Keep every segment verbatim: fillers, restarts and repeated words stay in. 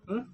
Hmm?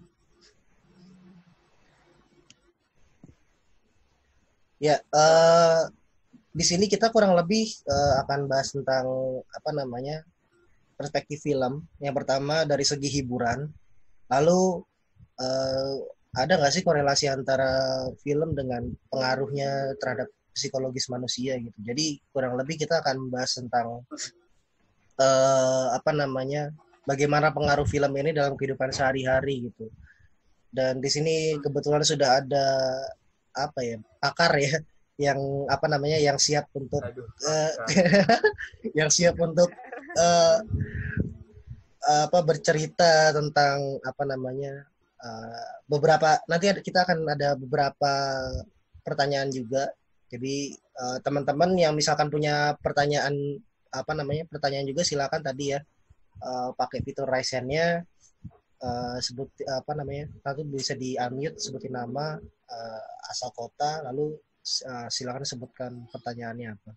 Ya, uh, di sini kita kurang lebih uh, akan bahas tentang apa namanya perspektif film. Yang pertama dari segi hiburan, lalu uh, ada nggak sih korelasi antara film dengan pengaruhnya terhadap psikologis manusia gitu. Jadi kurang lebih kita akan membahas tentang uh, apa namanya bagaimana pengaruh film ini dalam kehidupan sehari-hari gitu. Dan di sini kebetulan sudah ada apa ya pakar ya yang apa namanya yang siap untuk Aduh, uh, pakar. yang siap untuk uh, apa bercerita tentang apa namanya uh, beberapa nanti kita akan ada beberapa pertanyaan juga. Jadi uh, teman-teman yang misalkan punya pertanyaan apa namanya pertanyaan juga silakan tadi ya uh, pakai fitur raise hand-nya uh, sebut apa namanya nanti bisa di unmute sebutin nama uh, asal kota lalu uh, silakan sebutkan pertanyaannya apa.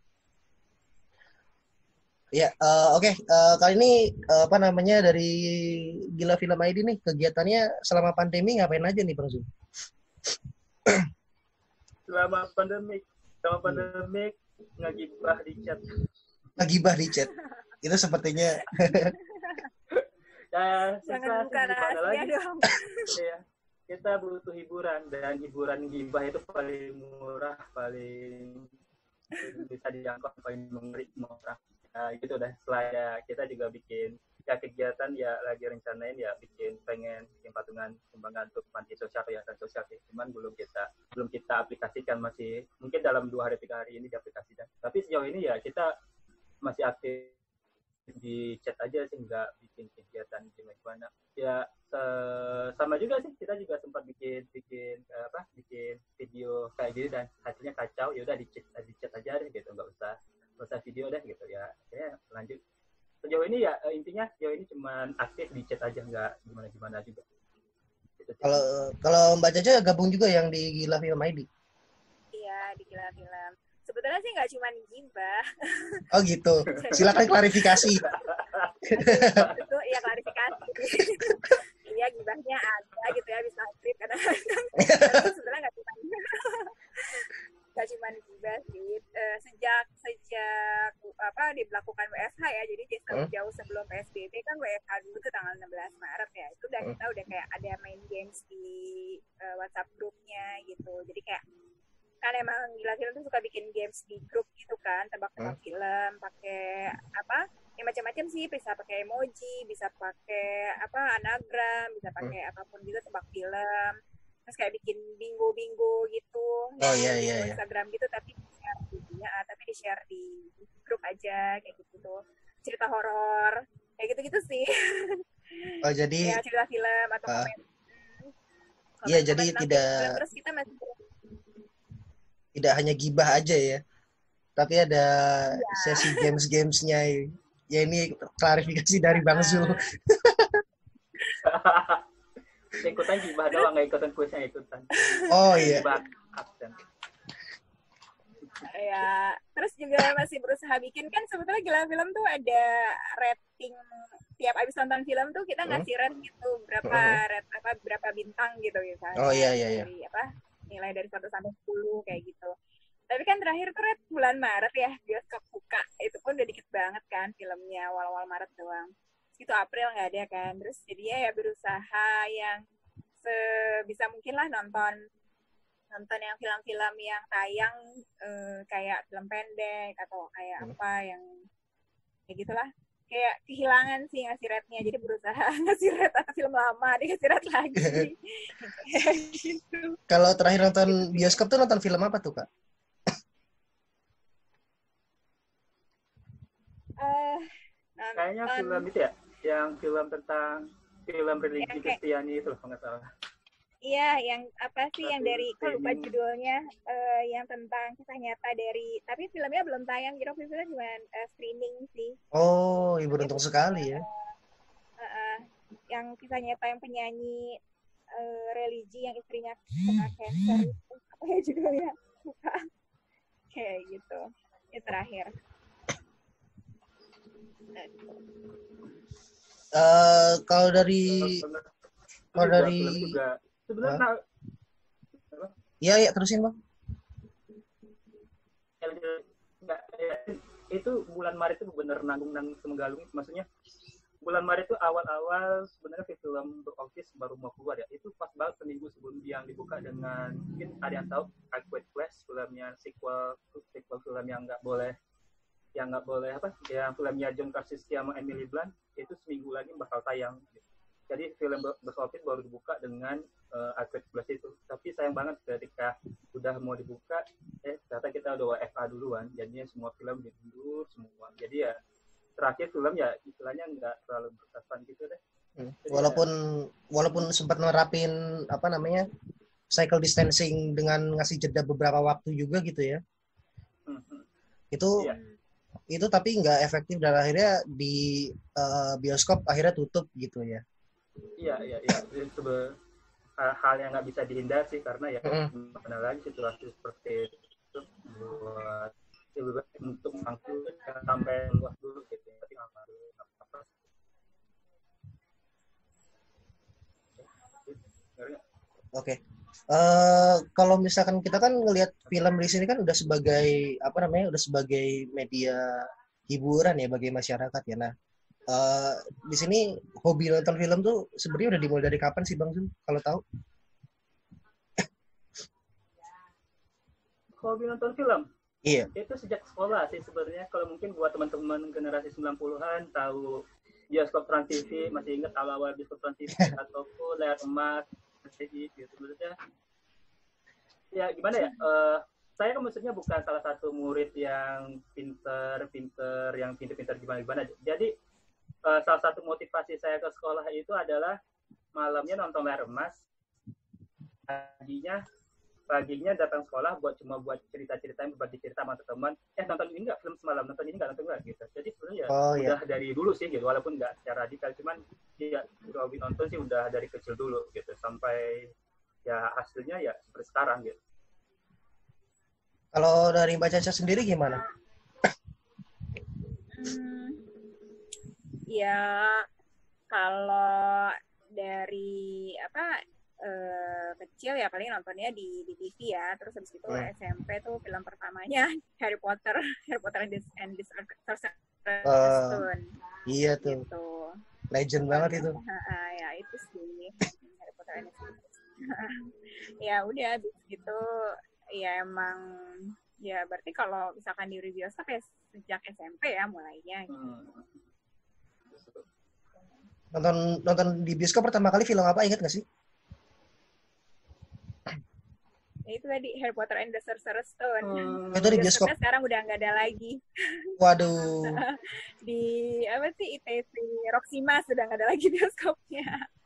Ya, uh, oke. Okay. Uh, kali ini uh, apa namanya dari Gila Film I D nih kegiatannya selama pandemi ngapain aja nih Bang Zul? Selama pandemik, selama Hmm. pandemik ngagibah di chat. Ngagibah di chat. Itu sepertinya Ya, Jangan susah buka sih gimana rahasia lagi. dong. Ya, kita butuh hiburan dan hiburan gibah itu paling murah, paling bisa dijangkau, paling murah. Nah, gitu dah. Setelah ya, kita juga bikin ya kegiatan ya lagi rencanain ya bikin pengen bikin patungan sumbangan untuk panti sosial yayasan sosial sih. Cuman belum kita belum kita aplikasikan masih mungkin dalam dua hari tiga hari ini diaplikasikan. Tapi sejauh ini ya kita masih aktif di chat aja sih nggak bikin kegiatan gimana-gimana ya sama juga sih kita juga sempat bikin bikin apa bikin video kayak gini dan hasilnya kacau ya udah di chat di chat aja deh gitu nggak usah nggak usah video deh gitu ya ya lanjut sejauh ini ya intinya sejauh ini cuman aktif di chat aja nggak gimana gimana juga gitu sih. kalau kalau Mbak Caca gabung juga yang di Gila Film I D. Iya, di Gila Film. Sebetulnya sih nggak cuma gibah. Oh gitu. Silakan klarifikasi. Itu ya klarifikasi. Iya, gibahnya ada gitu ya bisa trip kadang-kadang. Tapi sebenarnya nggak cuma nggak cuma gibah sih. Uh, sejak sejak apa diberlakukan W F H ya, jadi Hmm? jauh sebelum P S B B kan W F H dulu tuh tanggal enam belas Maret ya. Itu udah kita udah kayak ada main games di uh, WhatsApp grupnya gitu. Jadi kayak kan emang Gila Film tuh suka bikin games di grup gitu kan, tebak-tebak hmm. film, pakai apa? Ya macam-macam sih, bisa pakai emoji, bisa pakai apa anagram, bisa pakai hmm. apapun juga tebak film. Terus kayak bikin bingo-bingo gitu, oh iya iya iya. Instagram gitu, tapi di-share ya, tapi di-share di grup aja kayak gitu tuh. Cerita horor, kayak gitu-gitu sih. Oh jadi ya cerita film atau uh, komen. Iya jadi tidak film. Terus kita masih tidak hanya gibah aja ya, tapi ada ya. Sesi games-gamesnya. Ya ini klarifikasi dari Bang Zul. Ikutan gibah doang, nggak ikutan kuisnya ikutan. Oh iya. Ya, terus juga masih berusaha bikin kan sebetulnya Gila Film tuh ada rating tiap abis nonton film tuh kita ngasih rate gitu berapa rate apa berapa bintang gitu misalnya. Oh iya iya iya. Dari apa? Nilai dari satu sampai sepuluh kayak gitu. Tapi kan terakhir tuh Red bulan Maret ya, bioskop buka. Itu pun udah dikit banget kan filmnya, awal-awal Maret doang. Itu April nggak ada kan. Terus jadinya ya berusaha yang sebisa mungkin lah nonton nonton yang film-film yang tayang eh, kayak film pendek atau kayak hmm. apa yang kayak gitulah. Kayak kehilangan sih ngasih rate-nya. Jadi berusaha ngasih rate atau film lama, dikasih rate lagi. gitu. Kalau terakhir nonton bioskop tuh nonton film apa tuh, Kak? Uh, Kayaknya film itu ya, yang film tentang film religi Kristiani itu loh, kalau nggak salah. Iya, yang apa sih yang dari kalau lupa judulnya, uh, yang tentang kisah nyata dari, tapi filmnya belum tayang, jadi waktu itu cuma uh, streaming sih. Oh, ibu beruntung sekali ya. Uh, uh, yang kisah nyata yang penyanyi uh, religi yang istrinya kena cancer itu, apa ya judulnya? Lupa. Kayak gitu. Itu terakhir. Uh, kalau dari Kalau juga, dari film juga sebenarnya Hah? nah, apa? Iya, iya, terusin Bang. Nggak, ya, itu bulan Maret itu bener nanggung-nanggung semenggalung. Maksudnya bulan Maret itu awal-awal sebenarnya film box office baru mau keluar ya. Itu pas banget seminggu sebelum yang dibuka dengan mungkin ada yang tahu A Quiet Place, filmnya sequel sequel film yang nggak boleh yang nggak boleh apa yang filmnya John Krasinski sama Emily Blunt itu seminggu lagi bakal tayang. Jadi film box office baru dibuka dengan uh, A Quiet Place itu. Tapi sayang banget ketika udah mau dibuka, eh ternyata kita udah W F A duluan. Jadinya semua film diundur semua. Jadi ya terakhir film ya istilahnya nggak terlalu berkesan gitu deh. Hmm. Jadi Walaupun ya, walaupun sempat nerapin apa namanya cycle distancing dengan ngasih jeda beberapa waktu juga gitu ya. hmm, hmm, Itu iya, itu tapi nggak efektif dan akhirnya di uh, bioskop akhirnya tutup gitu ya. iya, iya, iya. Itu sebe- hal yang nggak bisa dihindari sih karena ya Mm-mm. mana lagi situasi seperti itu buat ya, lebih baik untuk mangku jangan sampai luas dulu gitu. Tapi nggak dulu nggak apa-apa. Ya, Oke. Eh kalau misalkan kita kan ngelihat film di sini kan udah sebagai apa namanya udah sebagai media hiburan ya bagi masyarakat ya. Nah, eh di sini hobi nonton film tuh sebenarnya udah dimulai dari kapan sih Bang Zul? Kalau tahu? hobi nonton film Iya. itu sejak sekolah sih sebenarnya. Kalau mungkin buat teman-teman generasi sembilan puluhan tahu bioskop Trans T V, masih ingat awal-awal bioskop Trans T V ataupun layar emas gitu sebenarnya. Ya gimana ya, uh, saya kan maksudnya bukan salah satu murid yang pinter-pinter yang pinter-pinter gimana-gimana. Jadi uh, salah satu motivasi saya ke sekolah itu adalah malamnya nonton layar emas, paginya paginya datang sekolah buat cuma buat cerita-cerita berbagi cerita sama teman. Eh nonton ini nggak film semalam, nonton ini nggak nonton nggak gitu. Jadi sebenarnya ya Oh udah ya. dari dulu sih gitu, walaupun nggak secara radikal, cuman ya udah hobi nonton sih udah dari kecil dulu gitu sampai ya hasilnya ya seperti sekarang gitu. Kalau dari Mbak Caca sendiri gimana? Hmm, ya kalau dari apa eh, kecil ya paling nontonnya di di T V ya. Terus habis itu Hmm. S M P tuh film pertamanya Harry Potter, Harry Potter and the, and the Sorcerer's Eh, Stone iya tuh, gitu. legend banget itu. Ah, ya itu sih Harry Potter and the Sorcerer's Stone. Ya udah habis gitu ya emang ya berarti kalau misalkan di review bioskop ya sejak S M P ya mulainya. Hmm. Nonton nonton di bioskop pertama kali film apa ingat nggak sih? Ya itu tadi Harry Potter and the Sorcerer's Stone. Hmm. Itu di bioskop. Bioskopnya sekarang udah nggak ada lagi. Waduh. Di apa sih I T V Roxima sudah nggak ada lagi bioskopnya.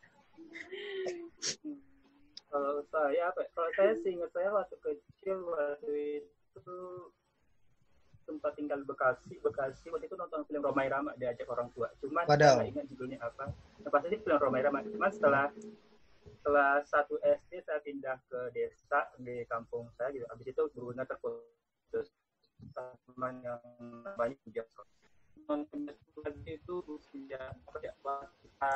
Kalau saya apa? Kalau saya sih ingat saya waktu kecil waktu itu sempat tinggal di Bekasi, Bekasi waktu itu nonton film Romai Rama diajak orang tua. Cuman saya Wadaw. nggak ingat judulnya apa. Yang pasti sih film Romai Rama. Cuman setelah setelah satu S D saya pindah ke desa di kampung saya gitu. Habis itu berguna terputus teman yang banyak bioskop. Nonton lagi itu ya apa ya pas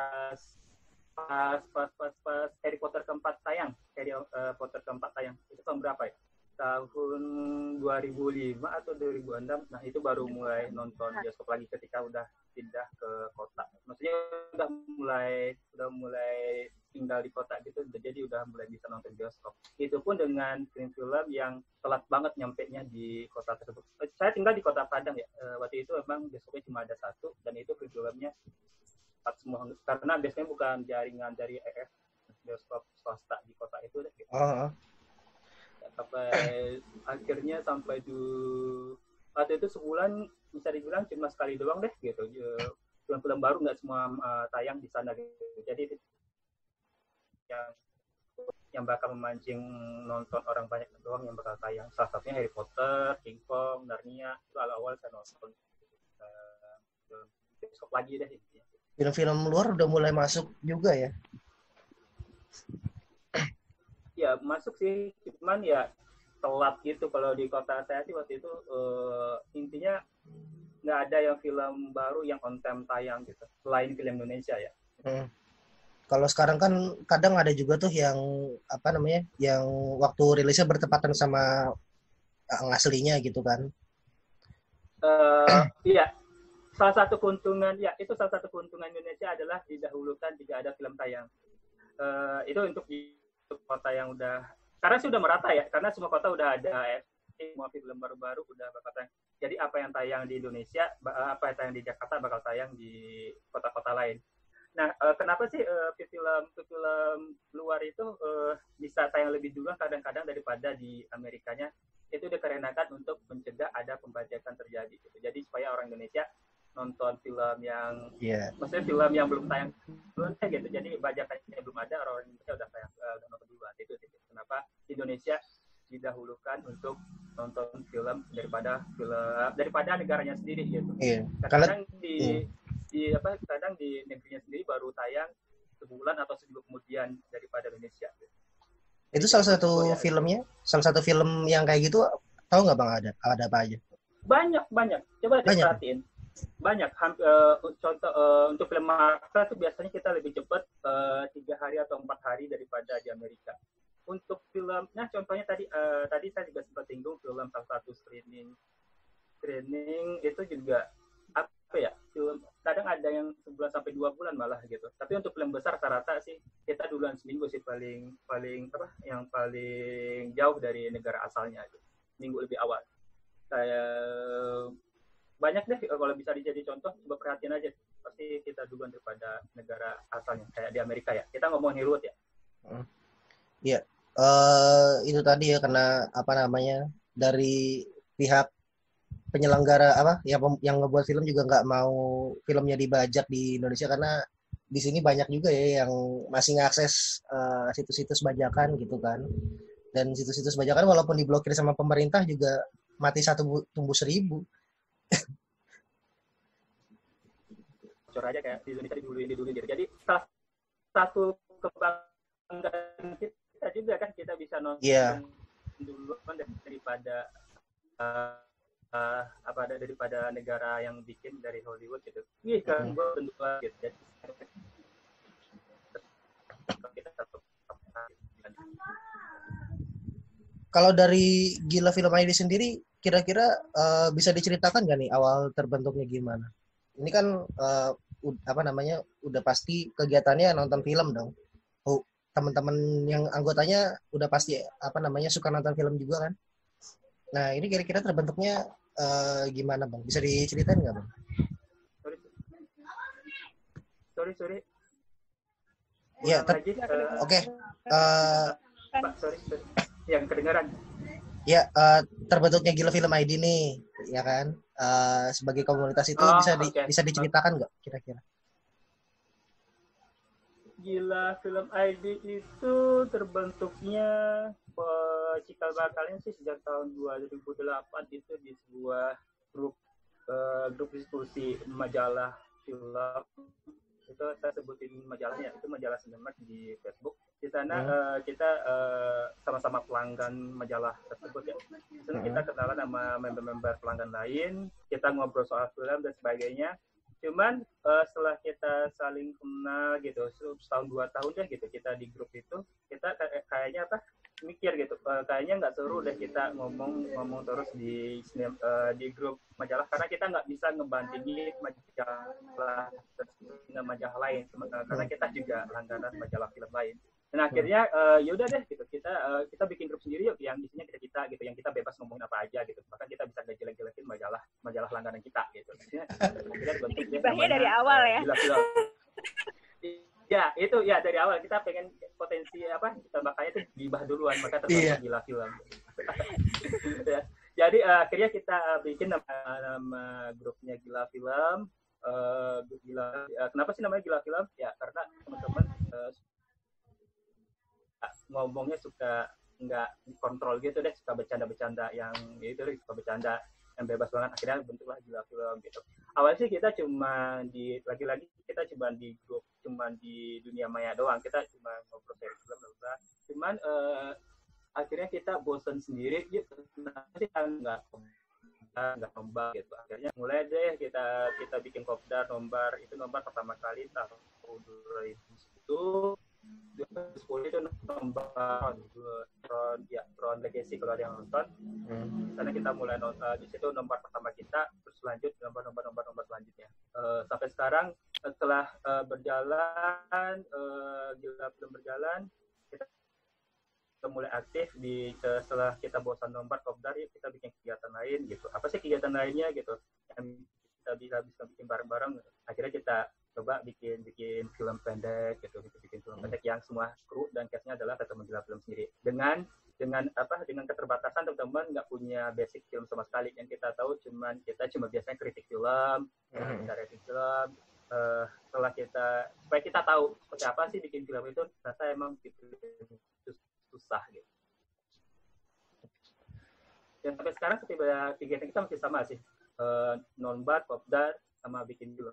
pas pas pas pas Harry Potter keempat tayang, Harry uh, Potter keempat tayang itu tahun berapa ya? Tahun dua ribu lima atau dua ribu enam. Nah itu baru mulai nonton bioskop lagi ketika udah pindah ke kota. Maksudnya udah mulai udah mulai tinggal di kota gitu, jadi udah mulai bisa nonton bioskop. Itu pun dengan film-film yang telat banget nyampenya di kota tersebut. Saya tinggal di kota Padang ya. Waktu itu memang bioskopnya cuma ada satu dan itu filmnya semua karena biasanya bukan jaringan dari E F bioskop swasta di kota itu deh. Gitu. Oh. Sampai akhirnya sampai di waktu itu sebulan bisa dibilang cuma sekali doang deh gitu. Film-film baru nggak semua uh, tayang di sana gitu. Jadi yang yang bakal memancing nonton orang banyak doang yang bakal tayang. Salah satunya Harry Potter, King Kong, Narnia. Itu awal-awal saya nonton uh, bioskop lagi deh intinya. Film-film luar udah mulai masuk juga ya? Ya masuk sih, cuman ya telat gitu. Kalau di kota saya sih waktu itu uh, intinya nggak ada yang film baru yang on time tayang gitu, selain film Indonesia ya. Hmm. Kalau sekarang kan kadang ada juga tuh yang apa namanya, yang waktu rilisnya bertepatan sama yang aslinya gitu kan. Uh, iya, salah satu keuntungan ya itu salah satu keuntungan Indonesia adalah didahulukan jika ada film tayang. Uh, itu untuk di kota yang udah karena sih udah merata ya, karena semua kota udah ada A F C, semua film baru-baru udah bakal tayang. Jadi apa yang tayang di Indonesia, apa yang tayang di Jakarta bakal tayang di kota-kota lain. Nah, uh, kenapa sih uh, film film luar itu uh, bisa tayang lebih dulu kadang-kadang daripada di Amerikanya? Itu dikarenakan untuk mencegah ada pembajakan terjadi. Gitu. Jadi supaya orang Indonesia nonton film yang, yeah. maksudnya film yang belum tayang duluan gitu. Jadi bajakannya belum ada, orang Indonesia udah tayang, uh, udah nonton duluan. Itu sih kenapa Indonesia didahulukan untuk nonton film daripada film daripada negaranya sendiri gitu. Yeah. Kadang di yeah. di apa kadang di negerinya sendiri baru tayang sebulan atau seminggu kemudian daripada Indonesia. Gitu. Itu salah satu filmnya, salah satu film yang kayak gitu, tahu nggak Bang, ada ada apa aja? Banyak banyak, coba diperhatiin. Banyak. Hampir, uh, contoh uh, untuk film Marvel itu biasanya kita lebih cepat uh, tiga hari atau empat hari daripada di Amerika. Untuk film, nah contohnya tadi uh, tadi saya juga sempat singgung film salah satu screening screening itu juga apa ya, film kadang ada yang sebulan sampai dua bulan malah gitu. Tapi untuk film besar rata-rata sih kita duluan seminggu sih paling paling apa yang paling jauh dari negara asalnya gitu. Minggu lebih awal. Kayak banyak deh kalau bisa dijadi contoh, coba perhatiin aja pasti kita duluan daripada negara asalnya kayak di Amerika ya. Kita ngomong Hollywood ya. Iya. Hmm. Uh, itu tadi ya, karena apa namanya, dari pihak penyelenggara apa yang yang ngebuat film juga nggak mau filmnya dibajak di Indonesia, karena di sini banyak juga ya yang masih ngakses uh, situs-situs bajakan gitu kan, dan situs-situs bajakan walaupun diblokir sama pemerintah juga mati satu tumbuh seribu. Bocor aja kayak di Indonesia diduluin diduluin gitu. Jadi salah satu kebanggaan kita juga kan kita bisa nonton yeah. duluan daripada uh, Uh, apa ada daripada negara yang bikin dari Hollywood gitu. Iya kan, gue tentu gitu. Jadi kalau dari Gila Film I D sendiri, kira-kira uh, bisa diceritakan nggak nih awal terbentuknya gimana? Ini kan uh, apa namanya, udah pasti kegiatannya nonton film dong. Oh, teman-teman yang anggotanya udah pasti apa namanya suka nonton film juga kan? Nah, ini kira-kira terbentuknya uh, gimana Bang? Bisa diceritain nggak Bang? Sorry, sorry. sorry. Ya, ter- uh, oke. Okay. Uh, Pak, sorry, sorry. Yang kedengaran. Ya, uh, terbentuknya Gila Film I D nih, ya kan? Uh, sebagai komunitas itu oh, bisa di, okay. bisa diceritakan nggak kira-kira? Gila Film I D itu terbentuknya uh, cikal bakalnya sih sejak tahun dua ribu delapan itu di sebuah grup uh, grup diskusi majalah film. Itu saya sebutin majalahnya, itu majalah Cinemark di Facebook. Di sana hmm. uh, kita uh, sama-sama pelanggan majalah tersebut ya. Di sana hmm. kita kenalan sama member-member pelanggan lain, kita ngobrol soal film dan sebagainya. Cuman uh, setelah kita saling kenal gitu, setahun dua tahun deh gitu kita di grup itu, kita kayak, kayaknya apa mikir gitu, uh, kayaknya nggak seru deh kita ngomong-ngomong terus di uh, di grup majalah, karena kita nggak bisa ngebandingin majalah dengan majalah lain, uh, karena kita juga langganan majalah film lain. Dan akhirnya uh, yaudah deh gitu, kita uh, kita bikin grup sendiri yuk yang isinya kita kita gitu, yang kita bebas ngomongin apa aja gitu, bahkan kita bisa ngejelek-jelekin majalah majalah langganan kita gitu. Akhirnya gibahnya dari awal ya. Gila-gila. Ya itu ya dari awal kita pengen potensi apa, kita makanya tuh gibah duluan, maka terbentuk yeah. Gila Film. Ya. Jadi uh, akhirnya kita uh, bikin nama, nama grupnya Gila Film. Uh, Gila. Uh, kenapa sih namanya Gila Film? Ya karena teman-teman uh, ngomongnya suka nggak kontrol gitu deh, suka bercanda-bercanda yang itu deh, suka bercanda yang bebas banget. Akhirnya bentuklah Gila Film gitu. Awalnya sih kita cuma di lagi-lagi kita cuma di grup, cuma di dunia maya doang, kita cuma ngobrol dari film bla. Cuman uh, akhirnya kita bosan sendiri gitu, nah sih nggak nggak nombar gitu. Akhirnya mulai deh kita kita bikin kopdar nombar, itu nombar pertama kali tahun dua ribu sepuluh itu dua ribu sepuluh itu nonton Tron ya Tron Legacy kalau ada yang nonton. Hmm. Di sana kita mulai nonton, uh, di situ nomor pertama kita, terus lanjut nomor-nomor nomor selanjutnya. Uh, sampai sekarang setelah uh, berjalan, uh, gila film berjalan, kita, kita mulai aktif di uh, setelah kita bosan nomor kopdar, ya kita bikin kegiatan lain gitu. Apa sih kegiatan lainnya gitu? Yang kita bisa bisa bikin bareng-bareng. Akhirnya kita coba bikin bikin film pendek gitu, bikin, bikin film pendek yang semua kru dan cast-nya adalah teman gila film sendiri. Dengan dengan apa dengan keterbatasan teman-teman nggak punya basic film sama sekali, yang kita tahu cuman kita cuma biasanya kritik film, mm-hmm. kita rating film. Uh, setelah kita supaya kita tahu seperti apa sih bikin film itu, ternyata emang susah gitu. Dan sampai sekarang kegiatan kita masih sama sih, uh, non-bar, kopdar, sama bikin film.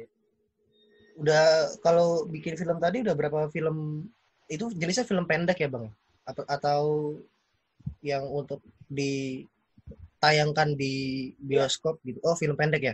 Udah kalau bikin film tadi udah berapa film itu jenisnya film pendek ya Bang? Atau, atau yang untuk ditayangkan di bioskop gitu? Oh film pendek ya?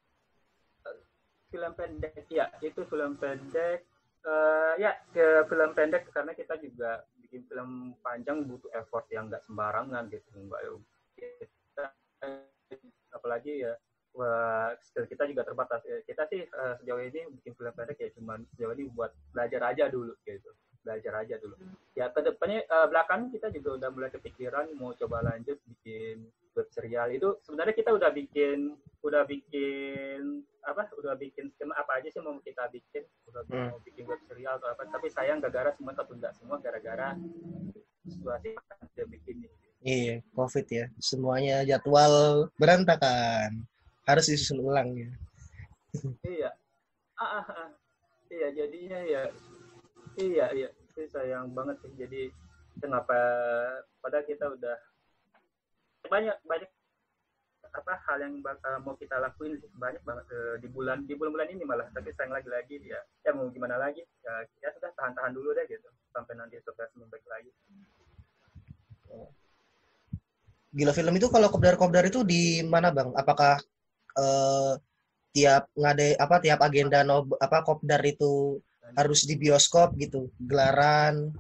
Film pendek ya, itu film pendek. Uh, ya ke film pendek karena kita juga bikin film panjang butuh effort yang nggak sembarangan gitu, nggak kita, apalagi ya. Wah, skill kita juga terbatas. Kita sih uh, sejauh ini bikin film pendek ya cuman sejauh ini buat belajar aja dulu gitu. Belajar aja dulu. Ya ke depannya uh, belakang kita juga udah mulai kepikiran mau coba lanjut bikin web serial. Itu sebenarnya kita udah bikin udah bikin apa? Udah bikin skema apa aja sih mau kita bikin. Udah hmm. mau bikin web serial atau apa, tapi sayang gara-gara semua tertunda semua gara-gara situasi kita bikin ini. Iya, Covid ya. Semuanya jadwal berantakan. Harus disusun ulang ya. Iya. Ah, ah, ah. Iya, jadinya ya. Iya, iya. Itu sayang banget sih. Jadi kenapa padahal kita udah banyak banyak apa hal yang bakal mau kita lakuin sih, banyak banget uh, di bulan di bulan-bulan ini malah, tapi sayang lagi-lagi ya. Ya mau gimana lagi? Ya, ya sudah tahan-tahan dulu deh gitu sampai nanti sukses membaik lagi. Gila film itu kalau kopdar-kopdar itu di mana Bang? Apakah Uh, tiap ngade apa tiap agenda no, apa kopdar itu harus di bioskop gitu gelaran?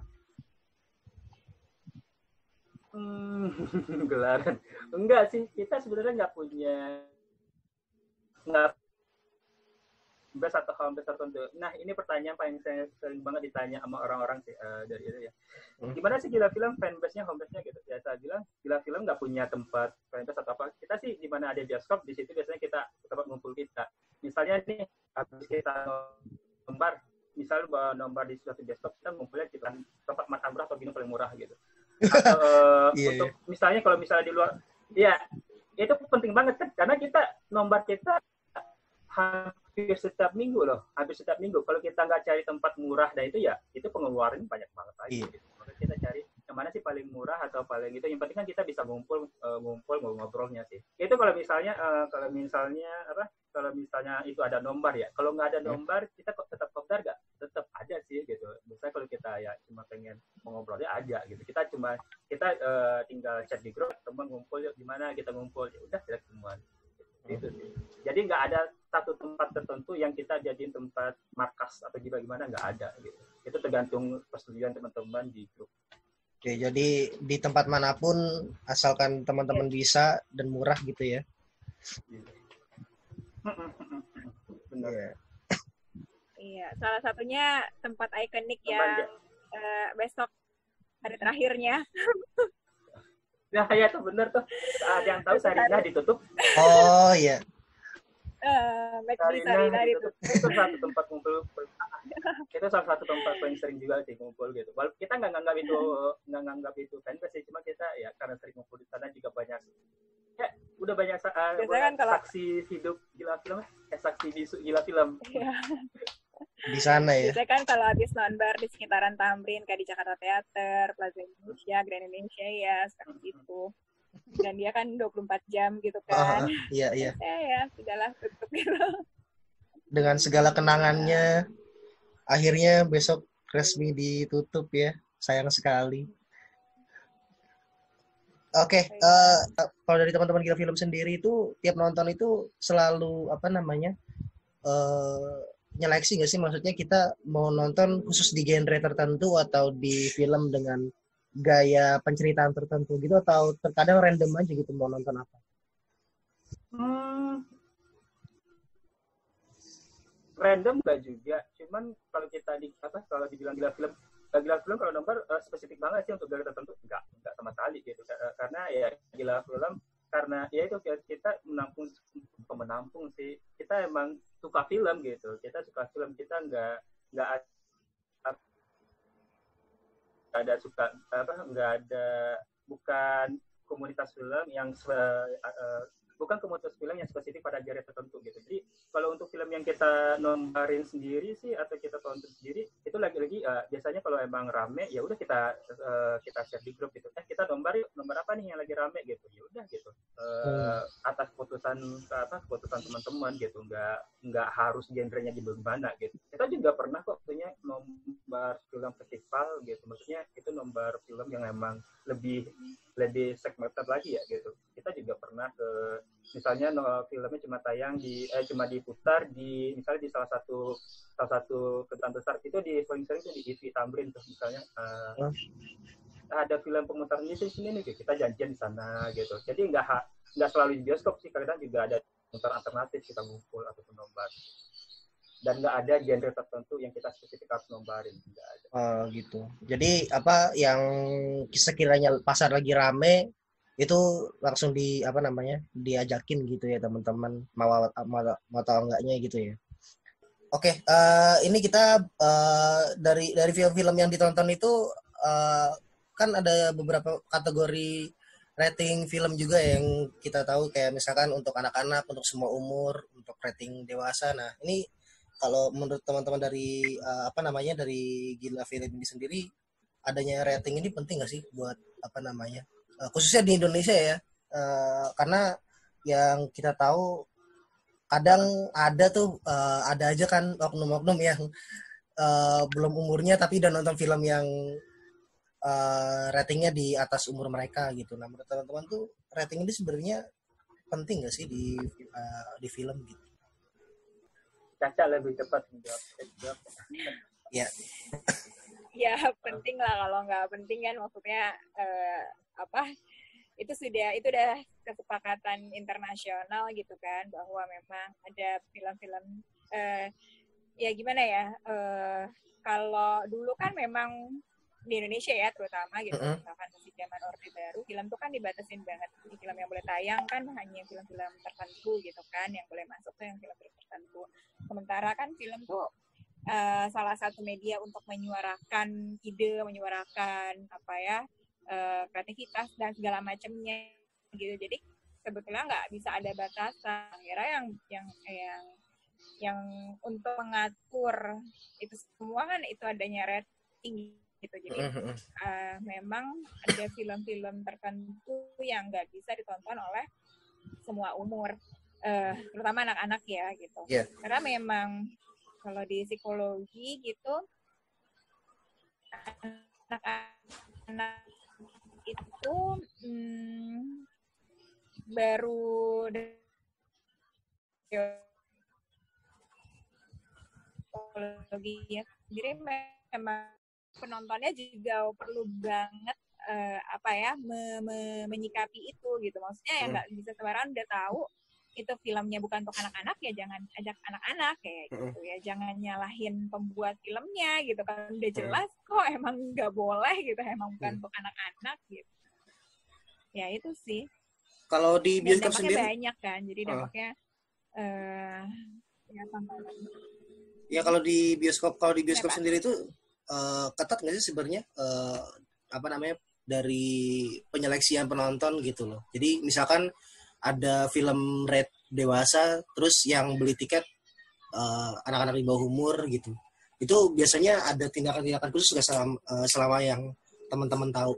Hmm, gelaran enggak sih, kita sebenarnya nggak punya nggak best atau home base tertentu. Nah ini pertanyaan paling saya sering banget ditanya sama orang-orang sih uh, dari itu ya. Gimana sih gila film fanbase-nya, home base-nya gitu? Ya saya bilang gila film nggak punya tempat fanbase atau apa. Kita sih di mana ada bioskop di situ biasanya kita tempat ngumpul kita. Misalnya nih habis kita nombar, misal nombar di suatu bioskop kita ngumpulnya kita tempat makan murah atau minum paling murah gitu. Atau uh, yeah, untuk yeah. misalnya kalau misalnya di luar, ya itu penting banget kan karena kita nombar kita hampir setiap minggu loh, hampir setiap minggu. Kalau kita nggak cari tempat murah, dan itu ya itu pengeluaran banyak banget lagi. Iya. Gitu. Makanya kita cari yang mana sih paling murah atau paling itu. Yang penting kan kita bisa ngumpul, uh, ngumpul ngobrolnya sih. Itu kalau misalnya, uh, kalau misalnya apa? Kalau misalnya itu ada nombar ya. Kalau nggak ada nombar, kita kok tetap kopdar nggak? Tetap ada sih gitu. Misalnya kalau kita ya cuma pengen ngobrolnya aja gitu. Kita cuma kita uh, tinggal chat di grup, teman ngumpul yuk gimana kita ngumpul ya udah kita ketemuan. Itu sih. Jadi nggak ada satu tempat tertentu yang kita jadiin tempat markas atau gimana, nggak ada gitu. Itu tergantung persetujuan teman-teman di grup. Oke, jadi di tempat manapun asalkan teman-teman bisa dan murah gitu ya. Benar. Iya. Iya, salah satunya tempat ikonik yang uh, besok hari terakhirnya. Nah, ya itu benar tuh. Ada yang tahu Sarinah ditutup. Oh iya. Uh, Sarinah ditutup. Itu satu tempat kumpul. Itu salah satu tempat paling sering juga sih kumpul gitu. Walaupun kita nggak nganggap itu nggak nganggap itu fanbase sih, cuma kita ya karena sering kumpul di sana juga banyak. Ya udah banyak uh, kan kalau... saksi hidup gila film, eh saksi bisu gila film. Iya. Di sana ya. Biasanya kan kalau habis nonbar di sekitaran Tamrin kayak di Jakarta Theater, Plaza Indonesia, Grand Indonesia ya, seperti itu. Dan dia kan dua puluh empat jam gitu kan. Oh, iya iya. Saya ya sudahlah tutup gitu. Dengan segala kenangannya akhirnya besok resmi ditutup ya. Sayang sekali. Oke, okay, uh, kalau dari teman-teman Gila Film sendiri itu tiap nonton itu selalu apa namanya? Uh, nyeleksi nggak sih? Maksudnya kita mau nonton khusus di genre tertentu atau di film dengan gaya penceritaan tertentu gitu, atau terkadang random aja gitu mau nonton apa? Hmm, random gak juga, cuman kalau kita di apa kalau dibilang gila film gila film kalau nomor uh, spesifik banget sih untuk genre tertentu enggak enggak sama sekali gitu, karena ya gila film karena ya itu kita menampung menampung sih, kita emang suka film gitu, kita suka film, kita nggak nggak ada suka apa nggak ada bukan komunitas film yang uh, bukan komunitas film yang spesifik pada genre tertentu gitu. Jadi kalau untuk film yang kita nombarin sendiri sih atau kita tonton sendiri itu lagi-lagi uh, biasanya kalau emang rame ya udah kita uh, kita share di grup gitu. Eh kita nombar nomor apa nih yang lagi rame gitu. Ya udah gitu. Uh, atas keputusan apa keputusan teman-teman gitu. Nggak nggak harus genrenya di mana gitu. Kita juga pernah kok punya nomor film festival gitu. Maksudnya itu nomor film yang emang lebih lebih segmented lagi ya gitu. Kita juga pernah ke misalnya no, filmnya cuma tayang di eh cuma diputar di misalnya di salah satu salah satu kedutaan besar itu di paling sering itu di T V Tamrin terus misalnya uh, ada film pemutaran di sini nih kita janjian di sana gitu. Jadi nggak nggak selalu di bioskop sih, kadang juga ada pemutaran alternatif kita ngumpul ataupun nombar. Dan nggak ada genre tertentu yang kita spesifik harus nombarin, nggak ada. Oh gitu. Jadi apa yang sekiranya pasar lagi rame itu langsung di apa namanya diajakin gitu ya teman-teman, mau mau mau tahu enggaknya gitu ya. Oke, uh, ini kita uh, dari dari film-film yang ditonton itu uh, kan ada beberapa kategori rating film juga yang kita tahu, kayak misalkan untuk anak-anak, untuk semua umur, untuk rating dewasa. Nah ini kalau menurut teman-teman dari uh, apa namanya dari Gila Film ini sendiri, adanya rating ini penting nggak sih buat apa namanya uh, khususnya di Indonesia ya, uh, karena yang kita tahu kadang ada tuh uh, ada aja kan oknum-oknum yang uh, belum umurnya tapi udah nonton film yang uh, ratingnya di atas umur mereka gitu. Nah menurut teman-teman tuh rating ini sebenarnya penting nggak sih di uh, di film gitu? Caca lebih cepat menjawab. Ya. Ya penting lah, kalau nggak penting kan maksudnya eh, apa itu sudah itu udah kesepakatan internasional gitu kan, bahwa memang ada film-film eh, ya gimana ya eh, kalau dulu kan memang di Indonesia ya terutama gitu, uh-huh. misalkan masih zaman Orde Baru, film tuh kan dibatasin banget. Film yang boleh tayang kan hanya film-film tertentu gitu kan, yang boleh masuk tuh yang film-film tertentu. Sementara kan film tuh uh, salah satu media untuk menyuarakan ide, menyuarakan apa ya uh, kreativitas dan segala macamnya gitu. Jadi sebetulnya nggak bisa ada batasan. Akhirnya yang yang yang yang untuk mengatur itu semua kan itu adanya rating gitu. Jadi uh, memang ada film-film tertentu yang nggak bisa ditonton oleh semua umur, uh, terutama anak-anak ya gitu. Yeah. Karena memang kalau di psikologi gitu anak-anak itu hmm, baru psikologi ya. Jadi memang penontonnya juga perlu banget uh, apa ya me, me, menyikapi itu gitu. Maksudnya ya nggak hmm. bisa sembarangan udah tahu itu filmnya bukan untuk anak-anak ya jangan ajak anak-anak kayak hmm. gitu ya. Jangan nyalahin pembuat filmnya gitu kan, udah jelas hmm. kok emang nggak boleh gitu, emang bukan hmm. untuk anak-anak gitu. Ya itu sih. Kalau di bioskop sendiri banyak kan, jadi dampaknya oh. uh, ya tantangan. Ya kalau di bioskop kalau di bioskop ya, sendiri itu Uh, ketat nggak sih sebenarnya uh, apa namanya dari penyeleksian penonton gitu loh. Jadi misalkan ada film rate dewasa, terus yang beli tiket uh, anak-anak di bawah umur gitu. Itu biasanya ada tindakan-tindakan khusus nggak selama, uh, selama yang teman-teman tahu?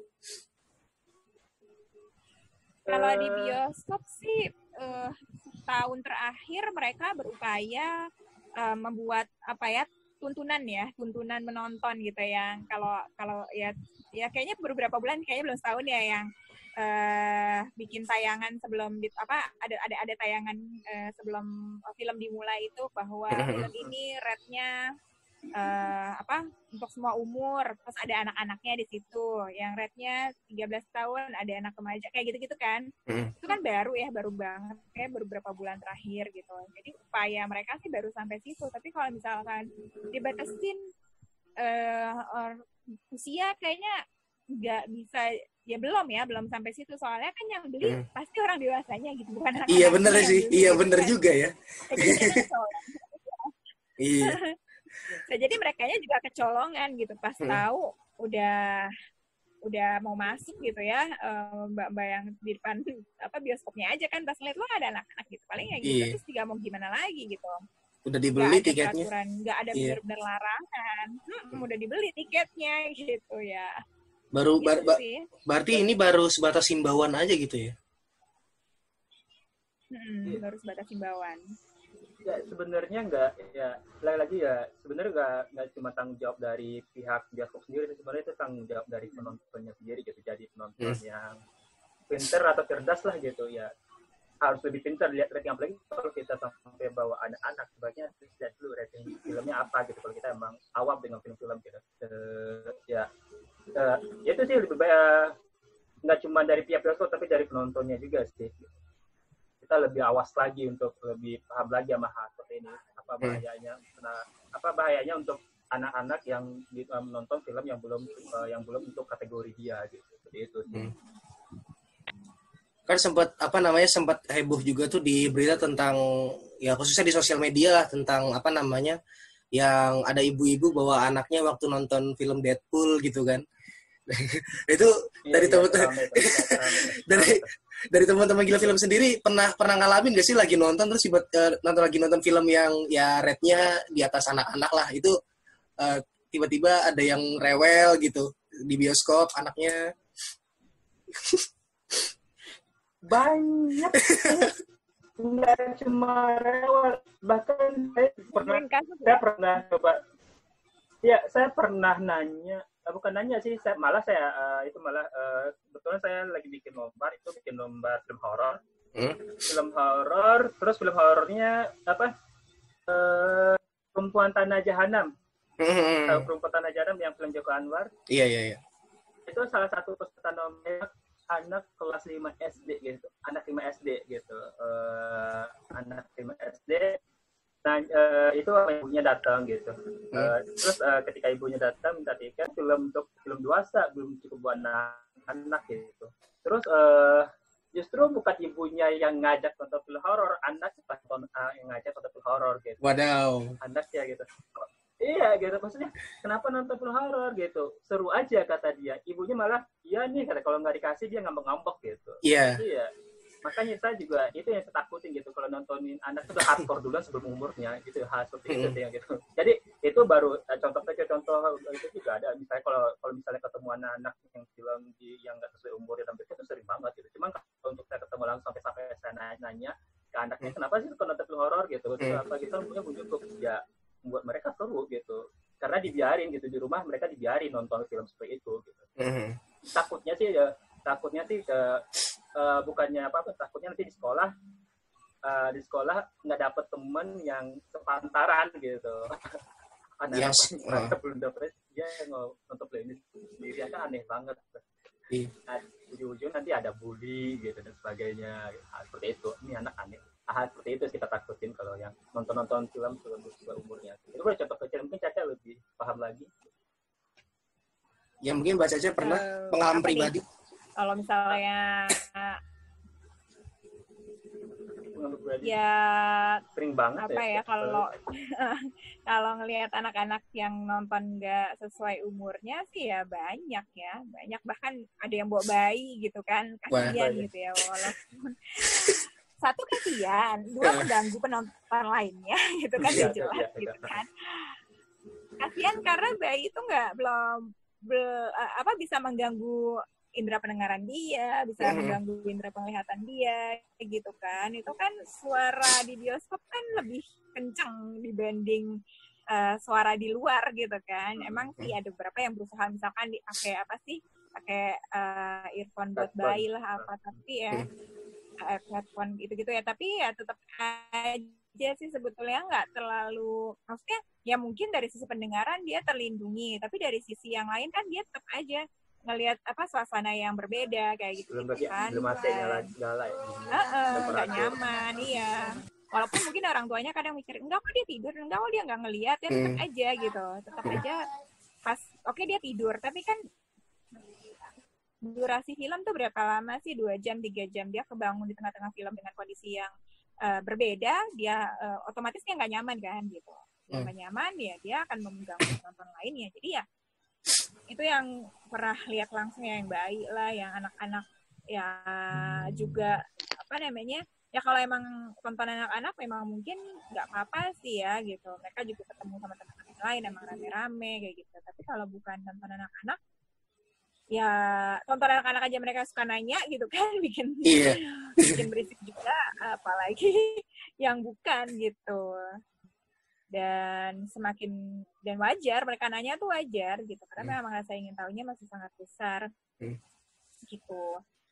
Kalau di bioskop sih uh, tahun terakhir mereka berupaya uh, membuat apa ya tuntunan ya, tuntunan menonton gitu yang kalau kalau ya ya kayaknya beberapa bulan kayaknya belum setahun ya yang uh, bikin tayangan sebelum di, apa ada ada ada tayangan uh, sebelum film dimulai itu bahwa film ini rate-nya uh, apa untuk semua umur, terus ada anak-anaknya di situ yang rate-nya tiga belas tahun, ada anak remaja kayak gitu-gitu kan. Itu kan baru ya, baru banget kayak baru beberapa bulan terakhir gitu. Jadi upaya mereka sih baru sampai situ, tapi kalau misalkan dibatasin uh, usia kayaknya nggak bisa, ya belum ya belum sampai situ, soalnya kan yang beli hmm. pasti orang dewasanya gitu, bukan anak-anak. Iya bener sih, beli, iya gitu bener kan. juga ya. Iya. Nah, jadi merekanya juga kecolongan gitu pas hmm. tahu udah udah mau masuk gitu ya, mbak-mbak yang di depan apa bioskopnya aja kan pas ngeliat wah ada anak-anak gitu, paling ya gitu, iya. Terus juga mau gimana lagi gitu. Udah dibeli gak tiketnya. Nggak ada iya. benar-benar larangan, hmm, udah dibeli tiketnya gitu ya. Baru gitu bar, bar, berarti ini baru sebatas himbauan aja gitu ya? Hmm, baru sebatas himbauan. Ya sebenarnya nggak, ya lagi-lagi ya sebenarnya nggak nggak cuma tanggung jawab dari pihak bioskop sendiri, sebenarnya itu tanggung jawab dari penontonnya sendiri gitu. Jadi penonton hmm. yang pinter atau cerdas lah gitu ya, harus lebih pintar lihat rating, apalagi kalau kita sampai bawa anak-anak, sebaiknya lihat dulu rating filmnya apa gitu. Kalau kita emang awam dengan film-film gitu, uh, ya uh, itu sih lebih baik nggak cuma dari pihak bioskop tapi dari penontonnya juga sih. Kita lebih awas lagi untuk lebih paham lagi sama hal seperti ini, apa bahayanya, nah, apa bahayanya untuk anak-anak yang menonton film yang belum uh, yang belum untuk kategori dia gitu. Seperti itu sih. Hmm. Kan sempat apa namanya sempat heboh juga tuh di berita tentang ya khususnya di sosial media lah tentang apa namanya yang ada ibu-ibu bawa anaknya waktu nonton film Deadpool gitu kan. Itu iya, dari iya, teman-teman dari dari teman-teman gila film sendiri pernah pernah ngalamin gak sih lagi nonton terus tiba, uh, nonton lagi nonton film yang ya rate-nya di atas anak-anak lah itu uh, tiba-tiba ada yang rewel gitu di bioskop anaknya. Banyak. Nggak cuma rewel, bahkan saya pernah saya pernah coba ya saya pernah nanya, bukan nanya sih, saya malah saya uh, itu malah uh, sebetulnya saya lagi bikin lomba, itu bikin lomba film horor. Hmm? Film horor, terus film horornya apa? Uh, Perempuan Tanah Jahanam. Hmm. Tahu Perempuan Tanah Jahanam yang film Joko Anwar? Iya, iya, iya. Itu salah satu peserta nomor anak kelas lima S D gitu. Anak lima S D gitu. Uh, anak lima S D. Nah, uh, itu ibunya datang gitu. Uh, hmm. Terus uh, ketika ibunya datang minta tiket, film untuk film dewasa belum cukup buat anak-anak gitu. Terus uh, justru bukan ibunya yang ngajak nonton film horor, anak uh, yang ngajak nonton film horor gitu. Wadaw. Anaknya gitu. Iya gitu, maksudnya kenapa nonton film horor gitu? Seru aja kata dia. Ibunya malah, iya nih kata kalau nggak dikasih dia ngambek-ngambek gitu. Iya. Yeah. Iya. Makanya saya juga itu yang saya takutin gitu kalau nontonin anak itu udah hardcore duluan sebelum umurnya gitu, hal seperti itu mm. gitu. Jadi itu baru contoh saja, contoh itu juga ada. Misalnya kalau kalau misalnya ketemu anak-anak yang film di yang nggak sesuai umur dan itu sering banget gitu. Cuman kalau untuk saya ketemu langsung sampai sampai saya nanya ke anaknya kenapa sih kalau nonton film horor gitu, itu apa gitu, punya cukup ya buat mereka seru gitu. Karena dibiarin gitu di rumah, mereka dibiarin nonton film seperti itu gitu. Mm. Takutnya sih ya, takutnya sih ke Uh, bukannya apa-apa, takutnya nanti di sekolah uh, di sekolah nggak dapet temen yang sepantaran gitu. Anak yes. uh. belum dapet dia nonton playlist sendiri kan aneh banget. Iya. Nah, ujung-ujung nanti ada bully gitu dan sebagainya. Hal seperti itu. Ini anak aneh. Hal seperti itu kita takutin kalau yang nonton-nonton film sebelum sesuai umurnya. Itu boleh contoh kecil, mungkin Caca lebih paham lagi. Ya mungkin Mbak Caca pernah uh, pengalaman pribadi. Nih? Kalau misalnya ya sering banget apa ya, ya kalau kalau ngelihat anak-anak yang nonton nggak sesuai umurnya sih ya banyak ya banyak, bahkan ada yang bawa bayi gitu kan, kasihan gitu ya, walaupun satu kasihan, dua mengganggu penonton lainnya gitu kan, ya, jelas ya, ya, gitu ya. Kan kasihan karena bayi itu nggak belum bel, apa bisa mengganggu indera pendengaran dia, bisa mm-hmm. mengganggu indera penglihatan dia, gitu kan. Itu kan suara di bioskop kan lebih kencang dibanding uh, suara di luar gitu kan. Emang sih ada beberapa yang berusaha misalkan dipakai apa sih, pakai uh, earphone buat bayi lah apa, tapi ya uh, headphone gitu-gitu ya, tapi ya tetap aja sih sebetulnya nggak terlalu, maksudnya ya mungkin dari sisi pendengaran dia terlindungi, tapi dari sisi yang lain kan dia tetap aja ngelihat apa suasana yang berbeda kayak gitu, belum gitu kan. belum masih nyala nyala ya. Heeh, nggak nyaman, iya. Walaupun mungkin orang tuanya kadang mikir, enggak kok dia tidur, enggak kok dia nggak ngelihat, ya tetap Hmm. aja gitu, tetap aja pas oke okay, dia tidur, tapi kan durasi film tuh berapa lama sih? Dua jam, tiga jam, dia kebangun di tengah-tengah film dengan kondisi yang uh, berbeda, dia uh, otomatis dia nggak nyaman kan gitu. Dia nggak nyaman, ya dia akan mengganggu penonton lainnya. Jadi ya itu yang pernah lihat langsung ya, yang bayi lah, yang anak-anak ya juga apa namanya, ya kalau emang tonton anak-anak memang mungkin nggak apa-apa sih ya gitu, mereka juga ketemu sama teman-teman lain emang rame-rame kayak gitu. Tapi kalau bukan tonton anak-anak ya tonton anak-anak aja mereka suka nanya gitu kan, bikin Iya. bikin berisik juga, apalagi yang bukan gitu. Dan semakin, dan wajar mereka nanya tuh wajar gitu, karena memang rasa ingin tahunya masih sangat besar Hmm. gitu.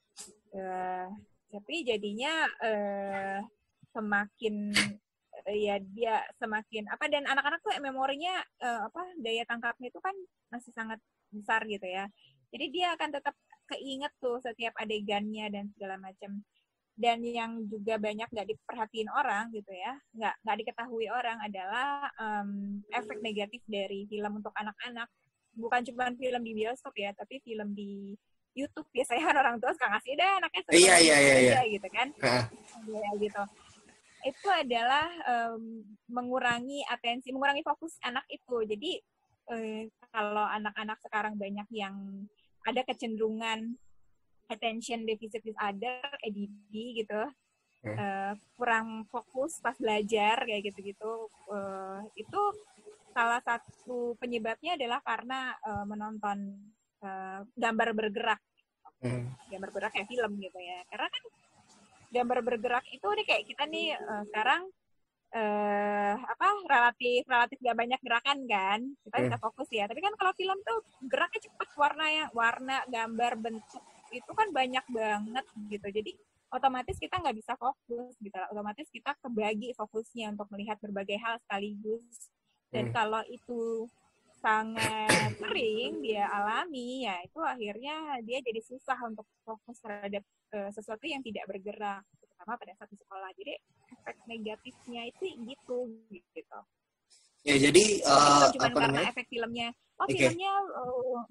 Uh, tapi jadinya uh, semakin uh, ya dia semakin apa, dan anak-anak tuh memorinya uh, apa daya tangkapnya itu kan masih sangat besar gitu ya. Jadi dia akan tetap keinget tuh setiap adegannya dan segala macam. Dan yang juga banyak nggak diperhatiin orang gitu ya, nggak nggak diketahui orang adalah um, efek negatif dari film untuk anak-anak. Bukan cuma film di bioskop ya, tapi film di YouTube biasanya kan orang tua suka ngasih deh anaknya suka Iya, iya, iya, iya. gitu kan, Ah. ya gitu. Itu adalah um, mengurangi atensi, mengurangi fokus anak itu. Jadi eh, kalau anak-anak sekarang banyak yang ada kecenderungan attention deficit disorder, A D D gitu, hmm. uh, kurang fokus pas belajar kayak gitu-gitu, uh, itu salah satu penyebabnya adalah karena uh, menonton uh, gambar bergerak, hmm. gambar bergerak kayak film gitu ya. Karena kan gambar bergerak itu nih kayak kita nih uh, sekarang uh, apa relatif relatif gak banyak gerakan kan, kita hmm. bisa fokus ya. Tapi kan kalau film tuh geraknya cepet, warna ya, warna, gambar, bentuk itu kan banyak banget gitu, jadi otomatis kita nggak bisa fokus gitu, otomatis kita kebagi fokusnya untuk melihat berbagai hal sekaligus. Dan hmm. kalau itu sangat sering dia alami, ya itu akhirnya dia jadi susah untuk fokus terhadap uh, sesuatu yang tidak bergerak, terutama pada saat di sekolah. Jadi efek negatifnya itu gitu gitu. Ya jadi uh, cuma apa karena namanya? Efek filmnya, oh okay. filmnya, oh,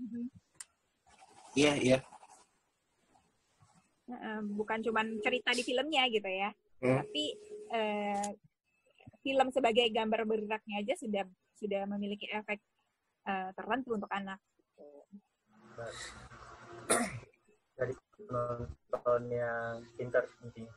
iya uh, iya. bukan cuma cerita di filmnya gitu ya, hmm. tapi uh, film sebagai gambar bergeraknya aja sudah sudah memiliki efek uh, tertentu untuk anak. Dari penonton yang pintar intinya.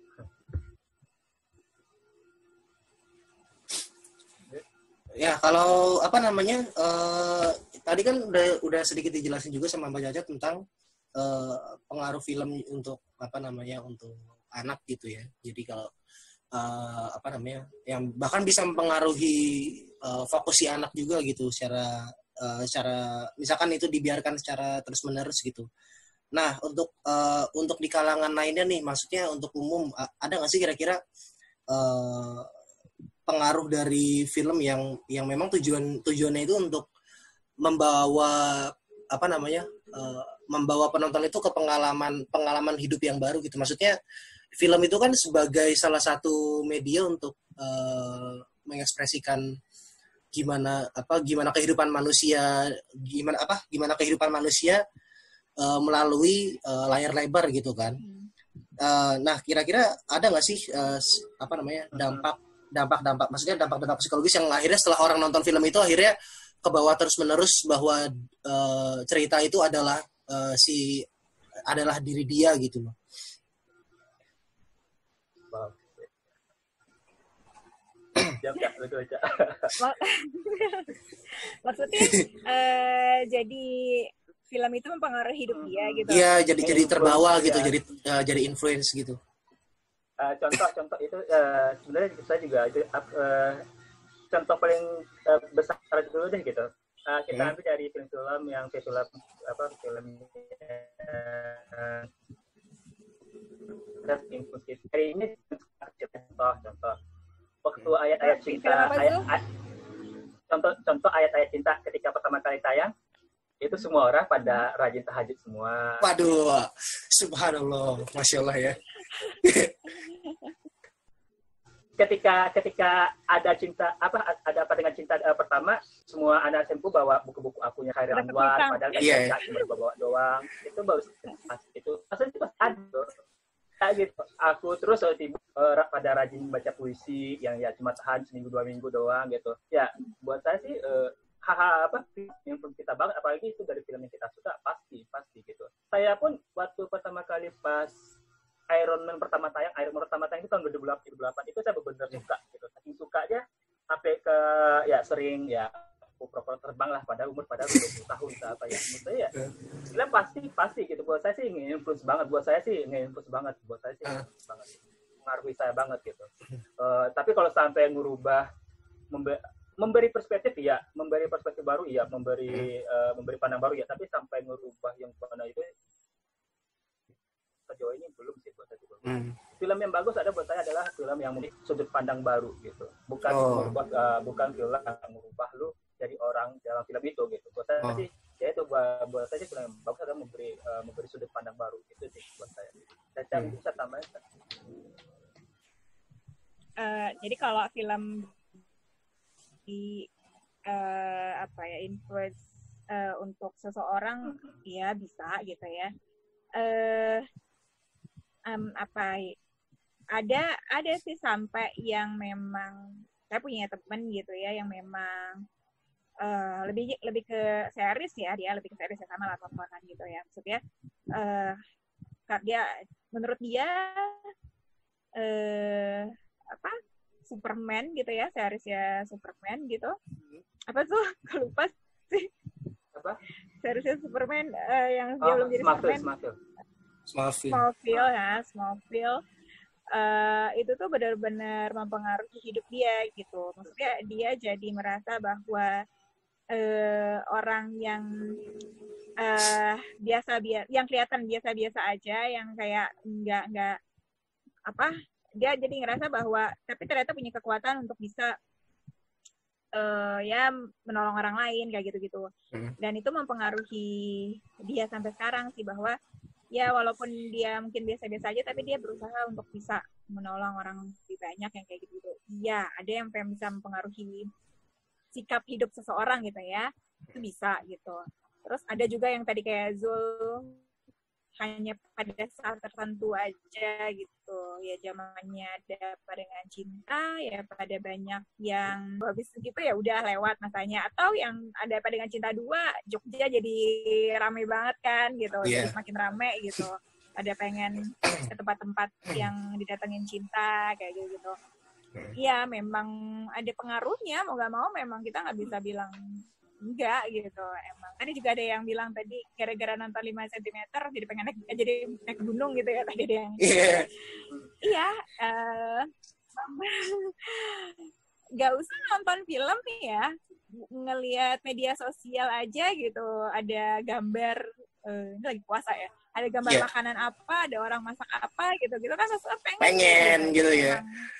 Ya kalau apa namanya uh, tadi kan udah udah sedikit dijelasin juga sama Mbak Caca tentang Uh, pengaruh film untuk apa namanya untuk anak gitu ya. Jadi kalau uh, apa namanya yang bahkan bisa mempengaruhi uh, fokus si anak juga gitu secara uh, secara misalkan itu dibiarkan secara terus menerus gitu. Nah untuk uh, untuk di kalangan lainnya nih, maksudnya untuk umum uh, ada nggak sih kira-kira uh, pengaruh dari film yang yang memang tujuan tujuannya itu untuk membawa apa namanya uh, membawa penonton itu ke pengalaman pengalaman hidup yang baru gitu. Maksudnya film itu kan sebagai salah satu media untuk uh, mengekspresikan gimana apa gimana kehidupan manusia, gimana apa gimana kehidupan manusia uh, melalui uh, layar lebar gitu kan. Uh, nah kira-kira ada nggak sih uh, apa namanya dampak dampak dampak maksudnya dampak dampak psikologis yang akhirnya setelah orang nonton film itu akhirnya ke bawah terus menerus bahwa uh, cerita itu adalah Uh, si adalah diri dia gitu loh. Wow. Jam ya, betul aja. Maksudnya uh, jadi film itu mempengaruhi hidup dia gitu. Iya, jadi jadi terbawa gitu, ya. jadi uh, jadi influence gitu. Uh, contoh contoh itu uh, sebenarnya saya juga itu uh, contoh paling uh, besar dulu deh gitu. Uh, kita Hmm. ambil dari film-film yang film apa film uh, hari ini contoh contoh waktu ayat-ayat cinta Film apa ayat, tuh? ayat, contoh contoh ayat-ayat cinta ketika pertama kali tayang itu semua orang pada rajin tahajud semua. Waduh, subhanallah, masya Allah ya. ketika ketika ada cinta apa ada apa dengan cinta uh, pertama semua anak S M P bawa buku-buku akunya Khairil Ada Anwar kepiting. padahal kan Iya, yeah. cuma bawa doang itu baru pas itu asal itu pas ada kayak gitu aku terus uh, tiba, uh, pada rajin baca puisi yang ya cuma tahan seminggu dua minggu doang gitu ya buat saya sih uh, haha apa yang kita banget apalagi itu dari film yang kita suka pasti pasti gitu saya pun waktu pertama kali pas Iron Man pertama tayang, Iron Man pertama tayang itu tahun dua ribu delapan itu saya benar-benar suka gitu. Saking sukanya sampai ke ya sering ya aku proper terbang lah pada umur pada dua puluh tahun apa ya. Menurut saya ya film pasti pasti gitu buat saya sih nge-influence banget buat saya sih nge-influence banget buat saya sih nge-influence banget. Mengaruhi saya banget gitu. Uh, tapi kalau sampai ngubah membe- memberi perspektif ya, memberi perspektif baru ya, memberi uh, memberi pandang baru ya, tapi sampai merubah yang mana itu sejauh ini belum sih buat saya. Hmm. Film yang bagus ada buat saya adalah film yang memiliki sudut pandang baru gitu. Bukan oh. merubah, uh, bukan film yang merubah lu jadi orang dalam film itu gitu. Buat saya oh. sih ya itu buat, buat saya film yang bagus adalah memberi uh, memberi sudut pandang baru itu sih buat saya. Saya cari hmm. bisa tambahin. Uh, jadi kalau film di uh, apa ya influence uh, untuk seseorang ya bisa gitu ya. Uh, Um, apa ada ada sih sampai yang memang saya punya teman gitu ya yang memang uh, lebih lebih ke series ya dia lebih ke series ya sama lah tontonan gitu ya maksudnya uh, dia menurut dia uh, apa Superman gitu ya series ya Superman gitu apa tuh lupa sih apa seriesnya Superman uh, yang dia oh, belum jadi Superman Smallville. Smallville. Smallville ya, Smallville uh, itu tuh benar-benar mempengaruhi hidup dia gitu. Maksudnya dia jadi merasa bahwa uh, orang yang uh, biasa biasa, yang kelihatan biasa-biasa aja, yang kayak nggak nggak apa, dia jadi ngerasa bahwa tapi ternyata punya kekuatan untuk bisa uh, ya menolong orang lain kayak gitu-gitu. Hmm. Dan itu mempengaruhi dia sampai sekarang sih bahwa ya walaupun dia mungkin biasa-biasa aja tapi dia berusaha untuk bisa menolong orang lebih banyak yang kayak gitu. Iya, ada yang bisa mempengaruhi sikap hidup seseorang gitu ya. Itu bisa gitu. Terus ada juga yang tadi kayak Zul hanya pada saat tertentu aja gitu. Ya zamannya ada pada dengan cinta, ya pada banyak yang habis gitu ya udah lewat masanya. Atau yang ada pada dengan cinta dua, Jogja jadi rame banget kan gitu. Yeah. Jadi semakin rame gitu. Ada pengen ke tempat-tempat yang didatengin cinta kayak gitu. Iya, memang ada pengaruhnya. Mau gak mau memang kita gak bisa bilang enggak gitu emang. Tadi juga ada yang bilang tadi gara-gara nonton lima sentimeter jadi pengen naik jadi naik gunung gitu ya tadi ada yang. Yeah. Iya, uh, gak usah nonton film nih ya. Ngelihat media sosial aja gitu, ada gambar uh, ini lagi puasa ya. Ada gambar yeah. makanan apa, ada orang masak apa gitu-gitu kan maksudnya pengen pengen gitu, gitu ya.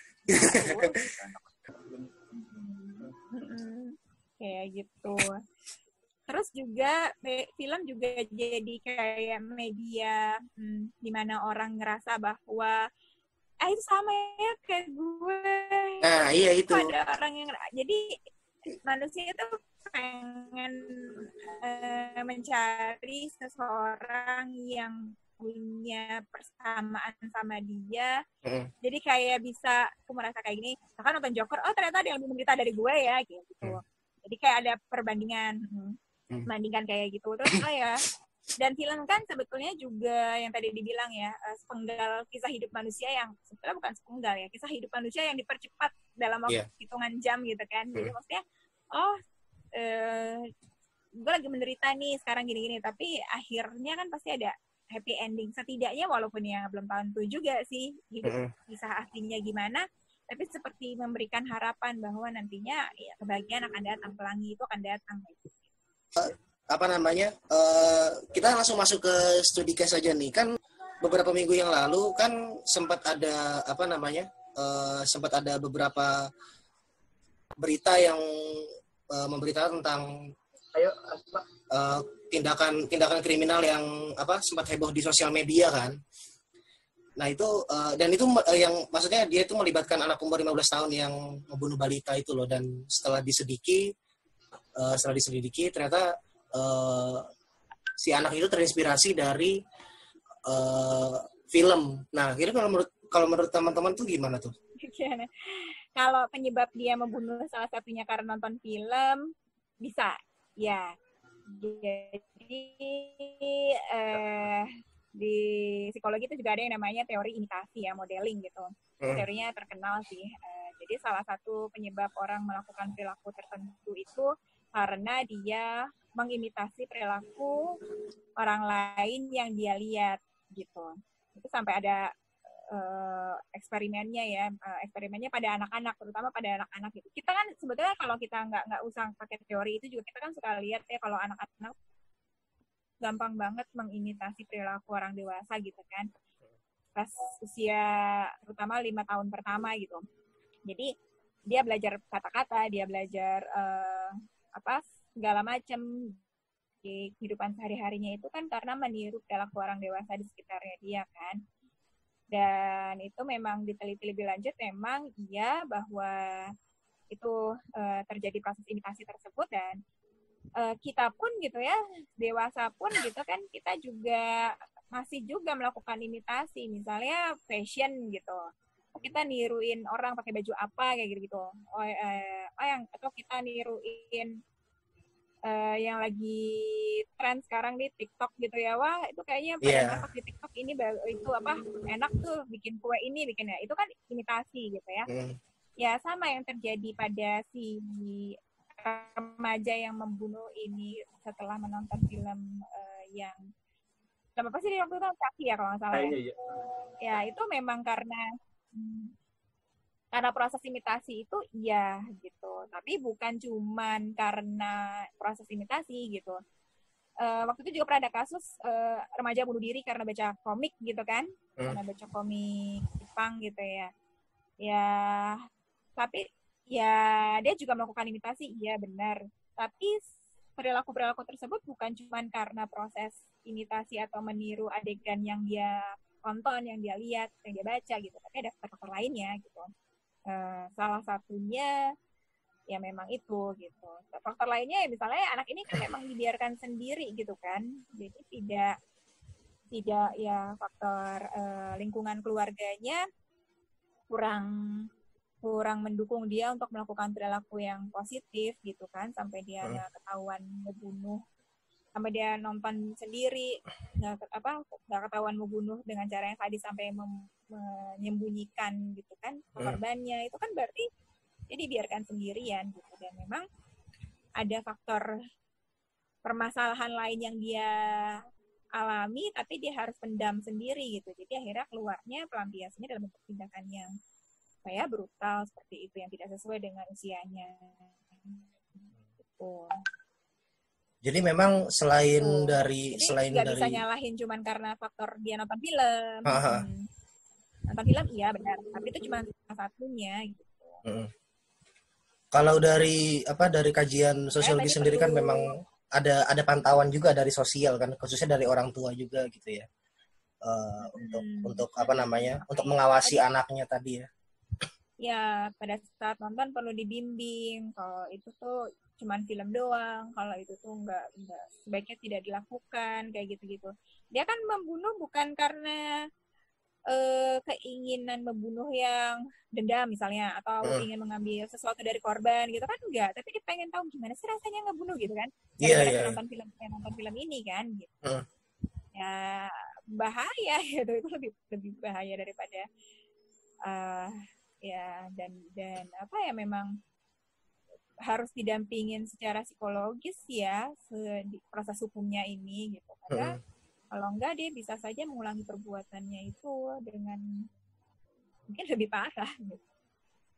Kayak gitu. Terus juga film juga jadi kayak media hmm, di mana orang ngerasa bahwa ah itu sama ya kayak gue. Nah, iya itu. Ada orang yang jadi manusia itu pengen uh, mencari seseorang yang punya persamaan sama dia. Mm. Jadi kayak bisa aku merasa kayak gini, misalkan nonton Joker, oh ternyata ada yang lebih menderita dari gue ya gitu. Mm. Jadi kayak ada perbandingan, hmm. bandingkan kayak gitu. Terus oh ya, dan film kan sebetulnya juga yang tadi dibilang ya, sepenggal kisah hidup manusia yang sebetulnya bukan sepenggal ya, kisah hidup manusia yang dipercepat dalam waktu yeah. hitungan jam gitu kan. Jadi hmm. maksudnya, oh eh, gue lagi menderita nih sekarang gini-gini, tapi akhirnya kan pasti ada happy ending. Setidaknya walaupun yang belum tentu juga sih hidup hmm. kisah aslinya gimana, tapi seperti memberikan harapan bahwa nantinya ya, kebahagiaan akan datang, pelangi itu akan datang. Apa namanya? Uh, kita langsung masuk ke studi case saja nih. Kan beberapa minggu yang lalu kan sempat ada apa namanya? Uh, sempat ada beberapa berita yang uh, memberitakan tentang Ayo, apa? Uh, tindakan tindakan kriminal yang apa sempat heboh di sosial media kan. Nah itu uh, dan itu uh, yang maksudnya dia itu melibatkan anak umur lima belas tahun yang membunuh balita itu loh, dan setelah diselidiki uh, setelah diselidiki ternyata uh, si anak itu terinspirasi dari uh, film. Nah, kira kalau menurut kalau menurut teman-teman tuh gimana tuh? Kalau penyebab dia membunuh salah satunya karena nonton film, bisa. Ya, jadi eh, di psikologi itu juga ada yang namanya teori imitasi ya, modeling gitu. Hmm. Teorinya terkenal sih. Eh, jadi salah satu penyebab orang melakukan perilaku tertentu itu karena dia mengimitasi perilaku orang lain yang dia lihat gitu. Itu sampai ada Uh, eksperimennya ya, uh, eksperimennya pada anak-anak, terutama pada anak-anak gitu. Kita kan sebetulnya kalau kita nggak nggak usah pakai teori itu juga kita kan suka lihat ya kalau anak-anak gampang banget mengimitasi perilaku orang dewasa gitu kan. Pas usia terutama lima tahun pertama gitu. Jadi dia belajar kata-kata, dia belajar uh, apa segala macam di kehidupan sehari-harinya itu kan karena meniru perilaku orang dewasa di sekitarnya dia kan. Dan itu memang diteliti lebih lanjut, memang iya bahwa itu uh, terjadi proses imitasi tersebut, dan uh, kita pun gitu ya, dewasa pun gitu kan, kita juga masih juga melakukan imitasi, misalnya fashion gitu. Kita niruin orang pakai baju apa kayak gitu-gitu. Oh, eh, oh yang atau kita niruin Uh, yang lagi tren sekarang di TikTok gitu ya, wah itu kayaknya pada yeah. masak di TikTok ini itu apa enak tuh bikin kue ini bikin ya, itu kan imitasi gitu ya. Mm. Ya sama yang terjadi pada si remaja yang membunuh ini setelah menonton film uh, yang apa sih dia waktu itu Kaki ya kalau nggak salah ya. Iya. Ya itu memang karena hmm, karena proses imitasi itu iya gitu, tapi bukan cuman karena proses imitasi gitu. Uh, waktu itu juga pernah ada kasus uh, remaja bunuh diri karena baca komik gitu kan, hmm. karena baca komik Jepang gitu ya. Ya, tapi ya dia juga melakukan imitasi, iya benar. Tapi perilaku-perilaku tersebut bukan cuman karena proses imitasi atau meniru adegan yang dia tonton, yang dia lihat, yang dia baca gitu, tapi ada faktor lainnya gitu. Uh, salah satunya ya memang itu gitu. Faktor lainnya ya misalnya anak ini kan memang dibiarkan sendiri gitu kan, jadi tidak tidak ya faktor uh, lingkungan keluarganya kurang kurang mendukung dia untuk melakukan perilaku yang positif gitu kan, sampai dia hmm. ketahuan membunuh, sampai dia nonton sendiri nggak apa nggak ketahuan membunuh dengan cara yang sadis sampai mem- menyembunyikan gitu kan korbannya, hmm. itu kan berarti jadi biarkan sendirian gitu, dan memang ada faktor permasalahan lain yang dia alami tapi dia harus pendam sendiri gitu, jadi akhirnya keluarnya pelampiasannya dalam bentuk tindakan yang kayak brutal seperti itu yang tidak sesuai dengan usianya gitu. Jadi memang selain oh. dari Jadi selain nggak dari bisa nyalahin cuman karena faktor dia nonton film. Hmm. Nonton film iya benar, tapi itu cuma salah satunya gitu. Hmm. Kalau dari apa dari kajian sosiologi eh, sendiri perlu... kan memang ada ada pantauan juga dari sosial kan, khususnya dari orang tua juga gitu ya. Uh, hmm. untuk untuk apa namanya? Hmm. Untuk mengawasi hmm. anaknya tadi ya. Ya, pada saat nonton perlu dibimbing kalau itu tuh cuman film doang, kalau itu tuh enggak, enggak sebaiknya tidak dilakukan kayak gitu-gitu. Dia kan membunuh bukan karena uh, keinginan membunuh yang dendam misalnya atau uh. ingin mengambil sesuatu dari korban gitu kan, enggak, tapi dia pengen tahu gimana sih rasanya ngebunuh gitu kan. Iya, yeah, yeah. nonton film nonton film ini kan gitu. Uh. Ya bahaya gitu, itu lebih lebih bahaya daripada uh, ya dan dan apa ya memang harus didampingin secara psikologis ya di proses hukumnya ini gitu, karena hmm. kalau enggak dia bisa saja mengulangi perbuatannya itu dengan mungkin lebih parah gitu.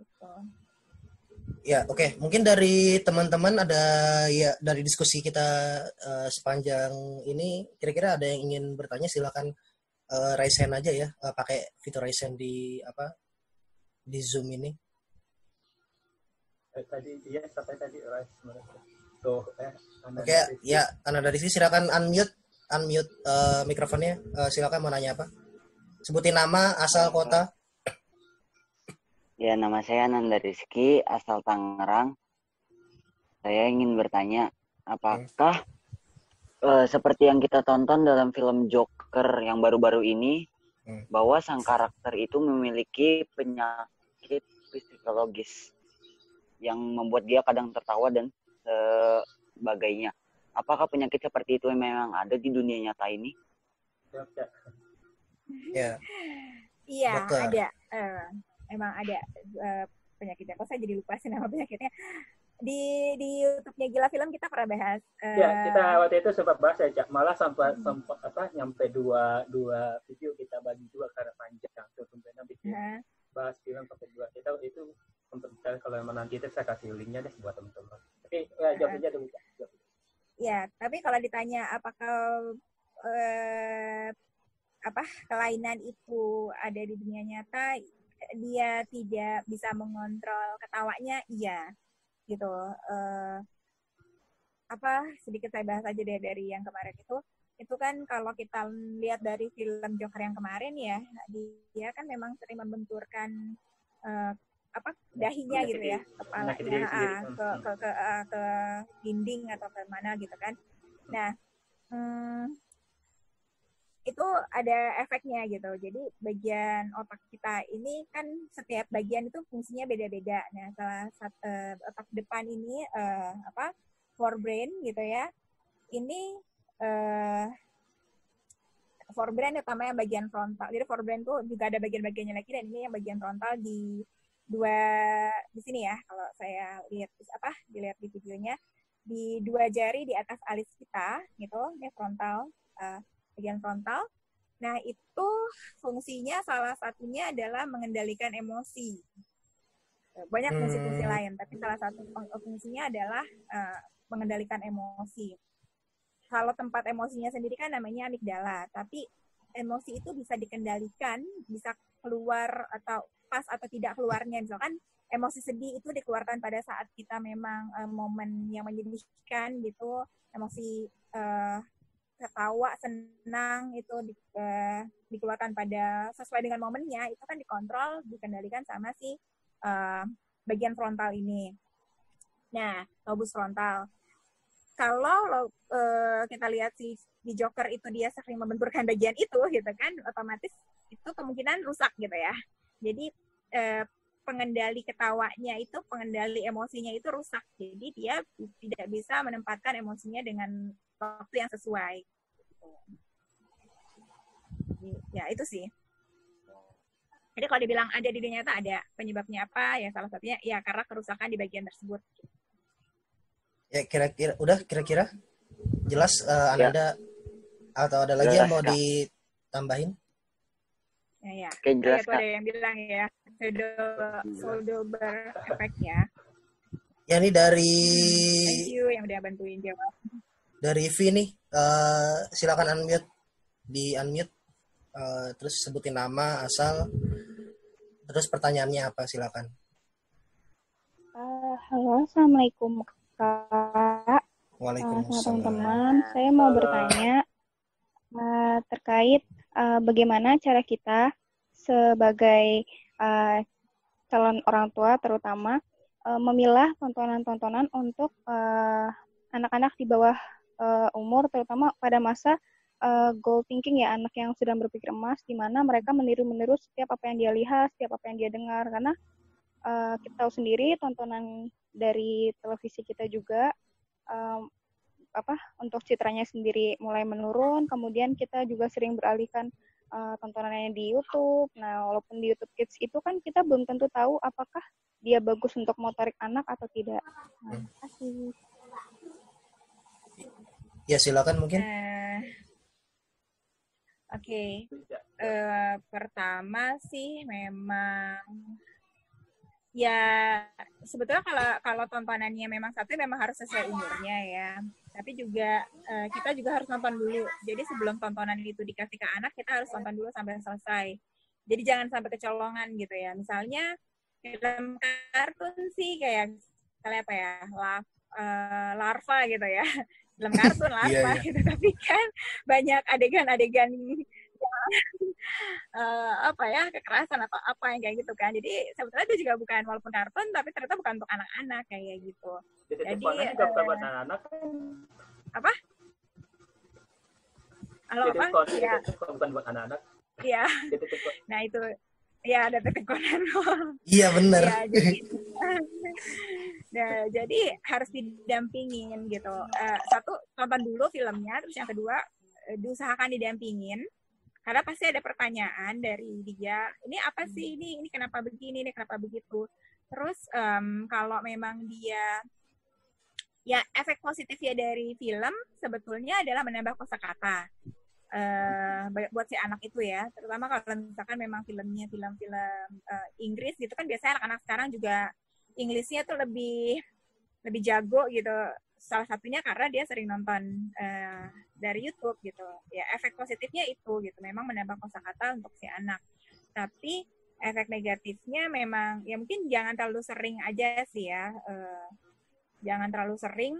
gitu. Ya, oke. Okay. Mungkin dari teman-teman ada ya dari diskusi kita uh, sepanjang ini, kira-kira ada yang ingin bertanya, silakan uh, raise hand aja ya, uh, pakai fitur raise hand di apa di Zoom ini. Eh, tadi iya sampai tadi raise mereka. Tuh, eh, Oke, okay, ya, Anda dari sini silakan unmute, unmute uh, mikrofonnya. Uh, silakan mau nanya apa? Sebutin nama, asal, kota. Ya, nama saya Nanda Rizky, asal Tangerang. Saya ingin bertanya, apakah hmm. uh, seperti yang kita tonton dalam film Joker yang baru-baru ini, hmm. bahwa sang karakter itu memiliki penyakit psikologis yang membuat dia kadang tertawa dan sebagainya. Apakah penyakit seperti itu memang ada di dunia nyata ini? Ya. Iya, ada. Uh, emang ada uh, penyakitnya. Kok saya jadi lupa sih nama penyakitnya. Di di YouTube-nya Gila Film kita pernah bahas. Uh, ya, kita waktu itu sempat bahas ya, Cak. Malah sampai hmm. sempat apa nyampe dua dua video kita bagi dua karena panjang. Tuh sebenarnya bikin uh. bahas film sampai dua. Kita itu untuk kita kalau emang nanti itu saya kasih linknya deh buat teman-teman. Tapi ya, jawabnya dulu. Ya, tapi kalau ditanya apakah uh, apa kelainan itu ada di dunia nyata, dia tidak bisa mengontrol ketawanya, iya gitu. Uh, apa sedikit saya bahas aja deh dari yang kemarin itu itu kan kalau kita lihat dari film Joker yang kemarin ya, dia kan memang sering membenturkan uh, apa dahinya gitu ya, kepalanya ah, ke ke ke, uh, ke dinding atau ke mana gitu kan. Nah hmm, itu ada efeknya gitu. Jadi bagian otak kita ini kan setiap bagian itu fungsinya beda-beda. Nah, salah satu uh, otak depan ini uh, apa forebrain gitu ya. Ini uh, forebrain utamanya bagian frontal. Jadi forebrain tuh juga ada bagian-bagiannya lagi, dan ini yang bagian frontal di dua di sini ya. Kalau saya lihat apa dilihat di videonya, di dua jari di atas alis kita gitu, ini frontal. Uh, bagian frontal. Nah, itu fungsinya salah satunya adalah mengendalikan emosi. Banyak fungsi-fungsi hmm. lain, tapi salah satu fungsinya adalah uh, mengendalikan emosi. Kalau tempat emosinya sendiri kan namanya amigdala, tapi emosi itu bisa dikendalikan, bisa keluar atau pas atau tidak keluarnya. Misalkan emosi sedih itu dikeluarkan pada saat kita memang uh, momen yang menyedihkan gitu, emosi uh, ketawa, senang itu di, uh, dikeluarkan pada sesuai dengan momennya, itu kan dikontrol, dikendalikan sama si uh, bagian frontal ini. Nah, lobus frontal. Kalau uh, kita lihat si di Joker itu dia sering membenturkan bagian itu, gitu kan, otomatis itu kemungkinan rusak gitu ya. Jadi uh, pengendali ketawanya itu, pengendali emosinya itu rusak. Jadi dia tidak bisa menempatkan emosinya dengan waktu yang sesuai. Ya, itu sih. Jadi kalau dibilang ada di dunia nyata, ada. Penyebabnya apa? Ya salah satunya ya karena kerusakan di bagian tersebut. Ya, kira-kira udah kira-kira jelas uh, ya. Anda atau ada lagi jelas, yang mau Kak. Ditambahin? Ya, ya. Oke, jelas, Kak. Ada yang bilang ya, Soderbergh efeknya. Ya, ini dari Thank you yang udah bantuin jawab. Dari V nih, uh, silakan unmute, di unmute, uh, terus sebutin nama, asal, terus pertanyaannya apa, silakan. Uh, halo, assalamualaikum Kak. Waalaikumsalam. Uh, teman-teman, saya mau bertanya uh, terkait uh, bagaimana cara kita sebagai uh, calon orang tua terutama uh, memilah tontonan-tontonan untuk uh, anak-anak di bawah Uh, umur, terutama pada masa uh, goal thinking ya, anak yang sedang berpikir emas, di mana mereka meniru-meniru setiap apa yang dia lihat, setiap apa yang dia dengar, karena uh, kita tahu sendiri tontonan dari televisi kita juga um, apa untuk citranya sendiri mulai menurun, kemudian kita juga sering beralihkan uh, tontonannya di YouTube. Nah, walaupun di YouTube Kids itu kan kita belum tentu tahu apakah dia bagus untuk motorik anak atau tidak. Nah, terima kasih. Ya, silakan mungkin. Uh, Oke, okay. uh, pertama sih memang ya sebetulnya kalau kalau tontonannya memang satu memang harus sesuai umurnya ya. Tapi juga uh, kita juga harus nonton dulu. Jadi sebelum tontonan itu dikasih ke anak, kita harus nonton dulu sampai selesai. Jadi jangan sampai kecolongan gitu ya. Misalnya film kartun sih kayak misalnya apa ya, Larva, uh, larva gitu ya. Film kartun larva yeah, yeah. gitu. Tapi kan banyak adegan-adegan uh, apa ya kekerasan atau apa yang kayak gitu kan. Jadi sebetulnya itu juga bukan walaupun kartun tapi ternyata bukan untuk anak-anak kayak gitu. Jadi, Jadi juga bukan buat anak-anak. Apa? Halo Jadi, apa? Ya. Bukan buat anak-anak. Iya. Nah itu ya ada Detektif Conan. Iya benar. Ya, jadi, nah, jadi harus didampingin gitu. Uh, satu tonton dulu filmnya, terus yang kedua uh, diusahakan didampingin. Karena pasti ada pertanyaan dari dia, ini apa sih, ini ini kenapa begini, ini kenapa begitu. Terus um, kalau memang dia, ya efek positifnya dari film sebetulnya adalah menambah kosakata uh, buat si anak itu ya. Terutama kalau misalkan memang filmnya film-film uh, Inggris gitu kan biasanya anak-anak sekarang juga Inggrisnya tuh lebih lebih jago gitu. Salah satunya karena dia sering nonton uh, dari YouTube gitu. Ya efek positifnya itu gitu. Memang menambah kosakata untuk si anak. Tapi efek negatifnya memang ya mungkin jangan terlalu sering aja sih ya. Uh, jangan terlalu sering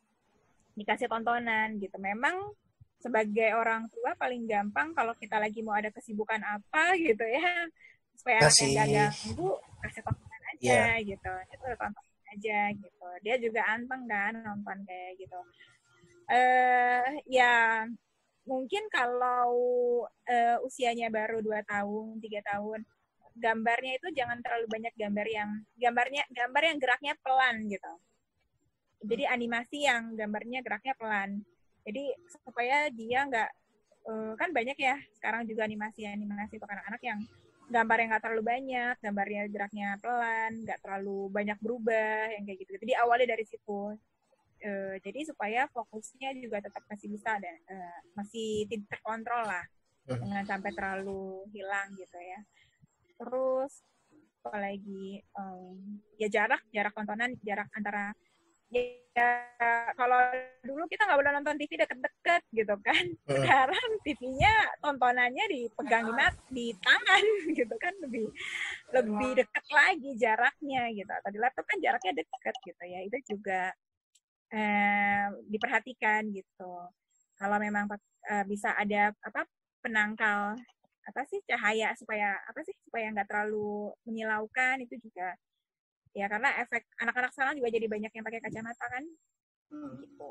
dikasih tontonan gitu. Memang sebagai orang tua paling gampang kalau kita lagi mau ada kesibukan apa gitu ya. Supaya anaknya nggak ganggu, kasih tontonan aja yeah. gitu. Itu tonton aja gitu. Dia juga anteng kan nonton kayak gitu. Eh uh, ya mungkin kalau uh, usianya baru dua tahun, tiga tahun, gambarnya itu jangan terlalu banyak gambar yang gambarnya gambar yang geraknya pelan gitu. Jadi animasi yang gambarnya geraknya pelan. Jadi supaya dia nggak uh, kan banyak ya sekarang juga animasi-animasi untuk anak-anak yang gambarnya nggak terlalu banyak, gambarnya geraknya pelan, nggak terlalu banyak berubah, yang kayak gitu. Jadi awalnya dari situ. E, jadi supaya fokusnya juga tetap masih bisa dan e, masih tidak terkontrol lah, jangan sampai terlalu hilang gitu ya. Terus apalagi um, ya jarak, jarak tontonan, jarak antara ya kalau dulu kita nggak boleh nonton T V deket-deket gitu kan, sekarang T V-nya tontonannya dipegang di, di tangan gitu kan, lebih lebih deket lagi jaraknya gitu. Atau di laptop kan jaraknya deket gitu ya, itu juga eh, diperhatikan gitu. Kalau memang eh, bisa ada apa penangkal apa sih cahaya supaya apa sih supaya nggak terlalu menyilaukan, itu juga ya karena efek anak-anak sekarang juga jadi banyak yang pakai kacamata kan, hmm. gitu.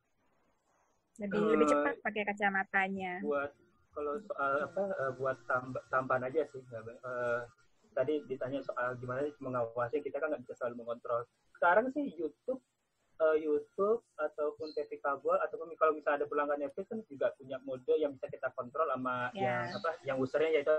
Lebih uh, lebih cepat pakai kacamatanya. Buat kalau soal apa uh, buat tamb- tambahan aja sih. Uh, tadi ditanya soal gimana mengawasi, kita kan nggak bisa selalu mengontrol. Sekarang sih YouTube, uh, YouTube ataupun T V kabel ataupun kalau misalnya ada pelanggan Netflix kan juga punya mode yang bisa kita kontrol sama yeah. yang apa yang usernya yaitu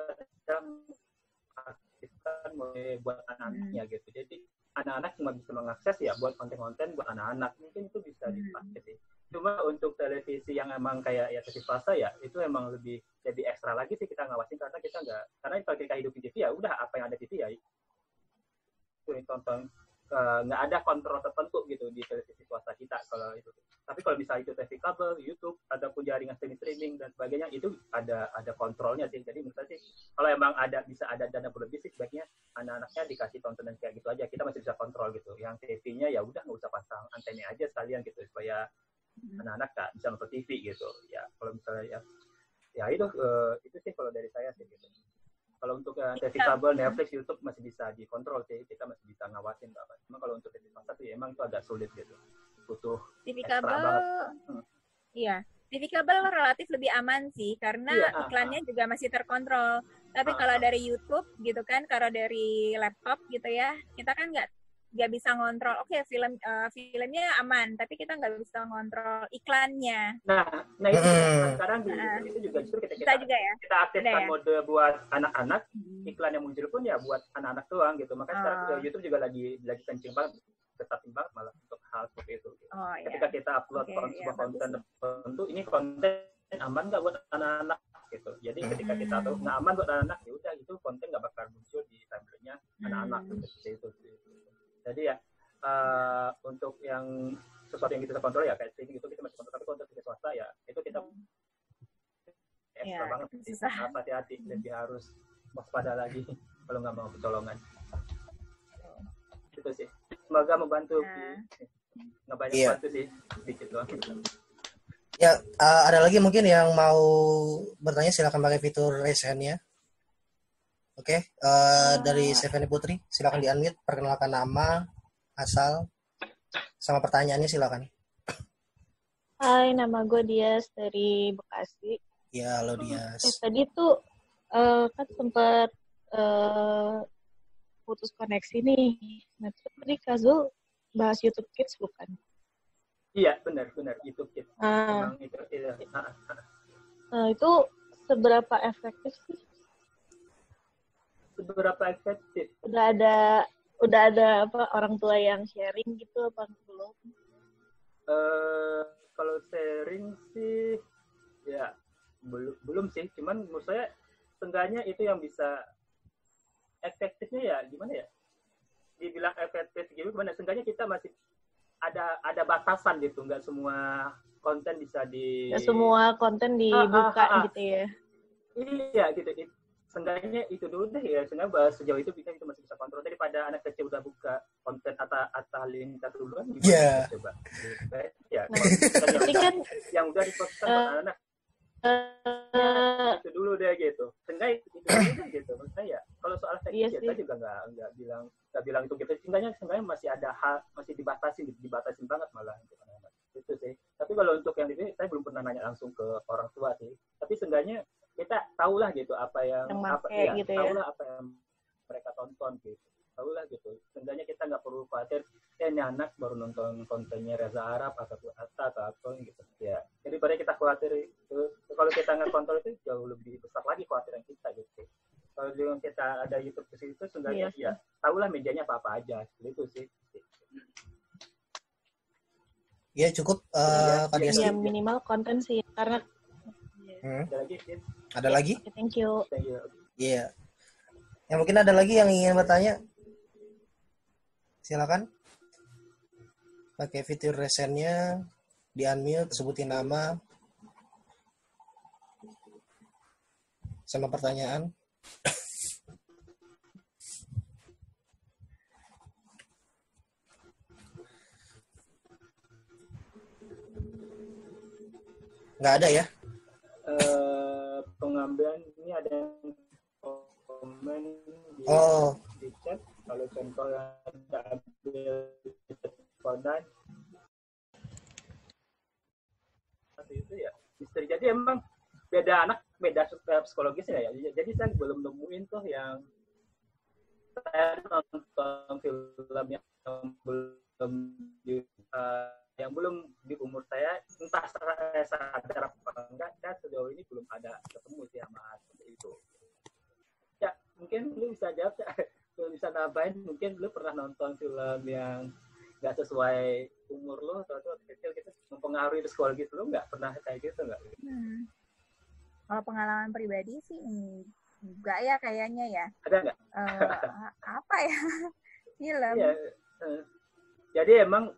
kan mulai buat anak-anaknya hmm. gitu. Jadi anak-anak cuma bisa mengakses ya buat konten-konten buat anak-anak. Mungkin itu bisa hmm. dipakai sih. Cuma untuk televisi yang emang kayak ya T V swasta ya itu emang lebih lebih ekstra lagi sih kita ngawasin, karena kita nggak karena kalau kita hidup di T V ya udah apa yang ada di T V ya itu tonton, nggak uh, ada kontrol tertentu gitu di televisi swasta kita kalau itu. Tapi kalau misalnya itu T V kabel, YouTube ataupun jaringan streaming dan sebagainya itu ada ada kontrolnya sih. Jadi menurut saya sih kalau emang ada bisa ada dana berlebih sih sebaiknya anak-anaknya dikasih tontonan kayak gitu aja. Kita masih bisa kontrol gitu. Yang T V-nya ya udah nggak usah pasang antena aja sekalian gitu supaya hmm. anak-anak nggak bisa nonton T V gitu. Ya kalau misalnya ya ya itu uh, itu sih kalau dari saya sih gitu. Kalau untuk uh, T V kabel, Netflix, YouTube masih bisa dikontrol sih, kita masih bisa ngawasin apa. Cuma kalau untuk T V swasta tuh ya emang itu agak sulit gitu, butuh T V kabel. Hmm. Iya, T V kabel relatif lebih aman sih karena iya, iklannya ah, juga masih terkontrol. Tapi ah, kalau dari YouTube gitu kan, kalau dari laptop gitu ya, kita kan nggak nggak bisa ngontrol. Oke, okay, film uh, filmnya aman, tapi kita nggak bisa ngontrol iklannya. Nah, nah itu hmm. sekarang di uh, itu juga justru kita kita, juga ya? kita aktifkan ya? Mode buat anak-anak, hmm. iklan yang muncul pun ya buat anak-anak doang gitu. Makanya oh. sekarang YouTube juga lagi lagi kencing banget, ketat banget malah untuk hal seperti itu. Gitu. Oh, ketika yeah. kita upload okay, konten, yeah, konten tertentu, ini konten aman nggak buat anak-anak gitu. Jadi ketika kita tahu nggak aman buat anak-anak, ya udah itu konten nggak bakal muncul di family-nya anak-anak seperti itu. Jadi ya uh, untuk yang sesuatu yang kita kontrol ya kayak streaming itu kita masih kontrol, tapi untuk di swasta ya itu kita ekstra Ya, banget sih. Harus hati-hati, lebih harus waspada lagi kalau nggak mau kecolongan. Itu sih. Semoga membantu. Nah. Nggak banyak Iya. bantu sih, sedikit doang. Ya, uh, ada lagi mungkin yang mau bertanya silakan pakai fitur raise hand-nya. Oke, okay. uh, dari Stephanie Putri, silakan di-unmute, perkenalkan nama, asal, sama pertanyaannya silakan. Hai, nama gue Dias dari Bekasi. Ya, halo Dias. Eh, tadi tuh uh, kan sempat uh, putus koneksi nih. Nah, terus tadi Kazul bahas YouTube Kids bukan? Iya, benar, benar. YouTube Kids. Ah. Memang itu, iya. Nah, itu seberapa efektif sih? Seberapa efektif? Udah ada udah ada apa orang tua yang sharing gitu apa belum? Uh, kalau sharing sih ya belum belum sih, cuman menurut saya seenggaknya itu yang bisa efektifnya ya gimana ya? Dibilang efektif gitu gimana? Seenggaknya kita masih ada ada batasan gitu, nggak semua konten bisa di Nggak semua konten dibuka ah, ah, ah. gitu ya? Iya gitu. Seenggaknya itu dulu deh ya, seenggaknya bahas sejauh itu kita itu masih bisa kontrol. Daripada anak kecil udah buka konten atau atau lintas duluan gimana yeah. Coba ya nah, yang, udah, kan, yang udah diposting uh, anak uh, itu dulu deh gitu. Seenggaknya itu dulu deh gitu. Maksudnya ya kalau soal teknis iya ya saya juga nggak nggak bilang nggak bilang itu gitu. Seenggaknya seenggaknya masih ada hal, masih dibatasi dibatasin banget malah gitu. Itu sih. Tapi kalau untuk yang ini saya belum pernah nanya langsung ke orang tua sih. Tapi seenggaknya kita tahulah gitu apa yang, yang apa ya, gitu tahulah ya. apa yang mereka tonton gitu. Tahulah gitu. Seenggaknya kita nggak perlu khawatir eh ini anak baru nonton kontennya Reza Arab atau Atta atau apa gitu ya. Jadi pada kita khawatir itu kalau kita nggak kontrol itu jauh lebih besar lagi kekhawatiran kita gitu. Kalau dengan kita ada YouTube di situ seenggaknya yes. ya tahulah medianya apa-apa aja. Itu sih. Ya cukup uh, ya, ya, ya minimal konten sih karena hmm. ada lagi Sin? Ada ya, lagi? Okay, thank you. Iya. Yeah. Ya mungkin ada lagi yang ingin bertanya. Silakan. Pakai fitur resennya, di unmute, sebutin nama, sama pertanyaan. Nggak ada ya? Uh, pengambilan ini ada yang komen di, oh. di chat. Kalau contoh yang ada ambil teleponan seperti itu ya misteri. Jadi emang beda anak beda psikologisnya ya. Jadi saya belum nemuin tuh yang saya nonton film yang belum uh, yang belum di umur saya, entah saya sadar apa enggak, dan sejauh ini belum ada ketemu sih sama seperti itu. Ya, mungkin lu bisa jawab, lu bisa nambahin, mungkin lu pernah nonton film yang nggak sesuai umur lu, atau waktu kecil gitu, mempengaruhi psikologis lu, nggak pernah kayak gitu nggak? Hmm. Kalau pengalaman pribadi sih enggak ya kayaknya ya. Ada nggak? Uh, apa ya? Film. Iya. Uh, jadi emang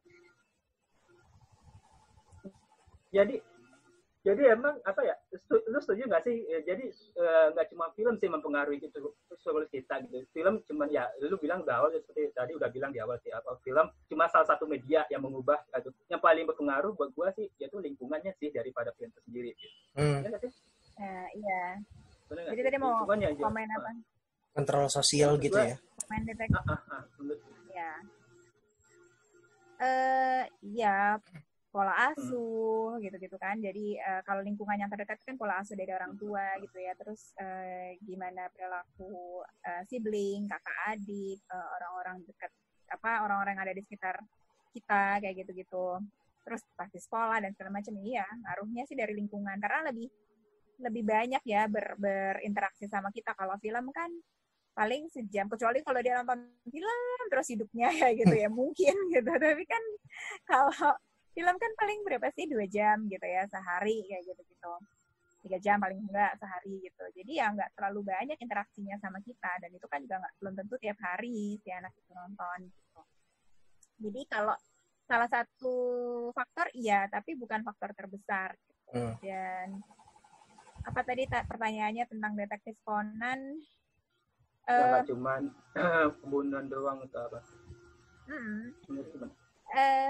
Jadi, jadi emang apa ya? Lu setuju nggak sih? Jadi nggak uh, cuma film sih mempengaruhi itu psikologis kita gitu. Film cuma ya, lu bilang di awal seperti tadi udah bilang di awal sih apa film cuma salah satu media yang mengubah. Gitu. Yang paling berpengaruh buat gua sih yaitu lingkungannya sih daripada film itu sendiri. Gitu. Hmm. Ya, sih? Nah, iya. Bener jadi tadi mau komen apa? Kontrol sosial gitu ya? Komen deteksi. Ah, ah, ah, ya. Eh, uh, ya. Pola asuh gitu-gitu kan. Jadi uh, kalau lingkungan yang terdekat kan pola asuh dari orang tua gitu ya. Terus uh, gimana perilaku uh, sibling, kakak adik, uh, orang-orang dekat apa orang-orang yang ada di sekitar kita kayak gitu-gitu. Terus pasti sekolah dan segala macam. Iya, ngaruhnya sih dari lingkungan karena lebih lebih banyak ya ber, berinteraksi sama kita. Kalau film kan paling sejam, kecuali kalau dia nonton film terus hidupnya ya gitu ya mungkin gitu. Tapi kan kalau film kan paling berapa sih dua jam gitu ya sehari kayak gitu gitu. tiga jam paling enggak sehari gitu. Jadi ya nggak terlalu banyak interaksinya sama kita, dan itu kan juga nggak belum tentu tiap hari si anak itu nonton gitu. Jadi kalau salah satu faktor iya, tapi bukan faktor terbesar gitu. Hmm. Dan apa tadi ta- pertanyaannya tentang detektif Conan? Ya, Eh, nggak cuman pembunuhan doang atau apa. mm, Menurut gimana? eh,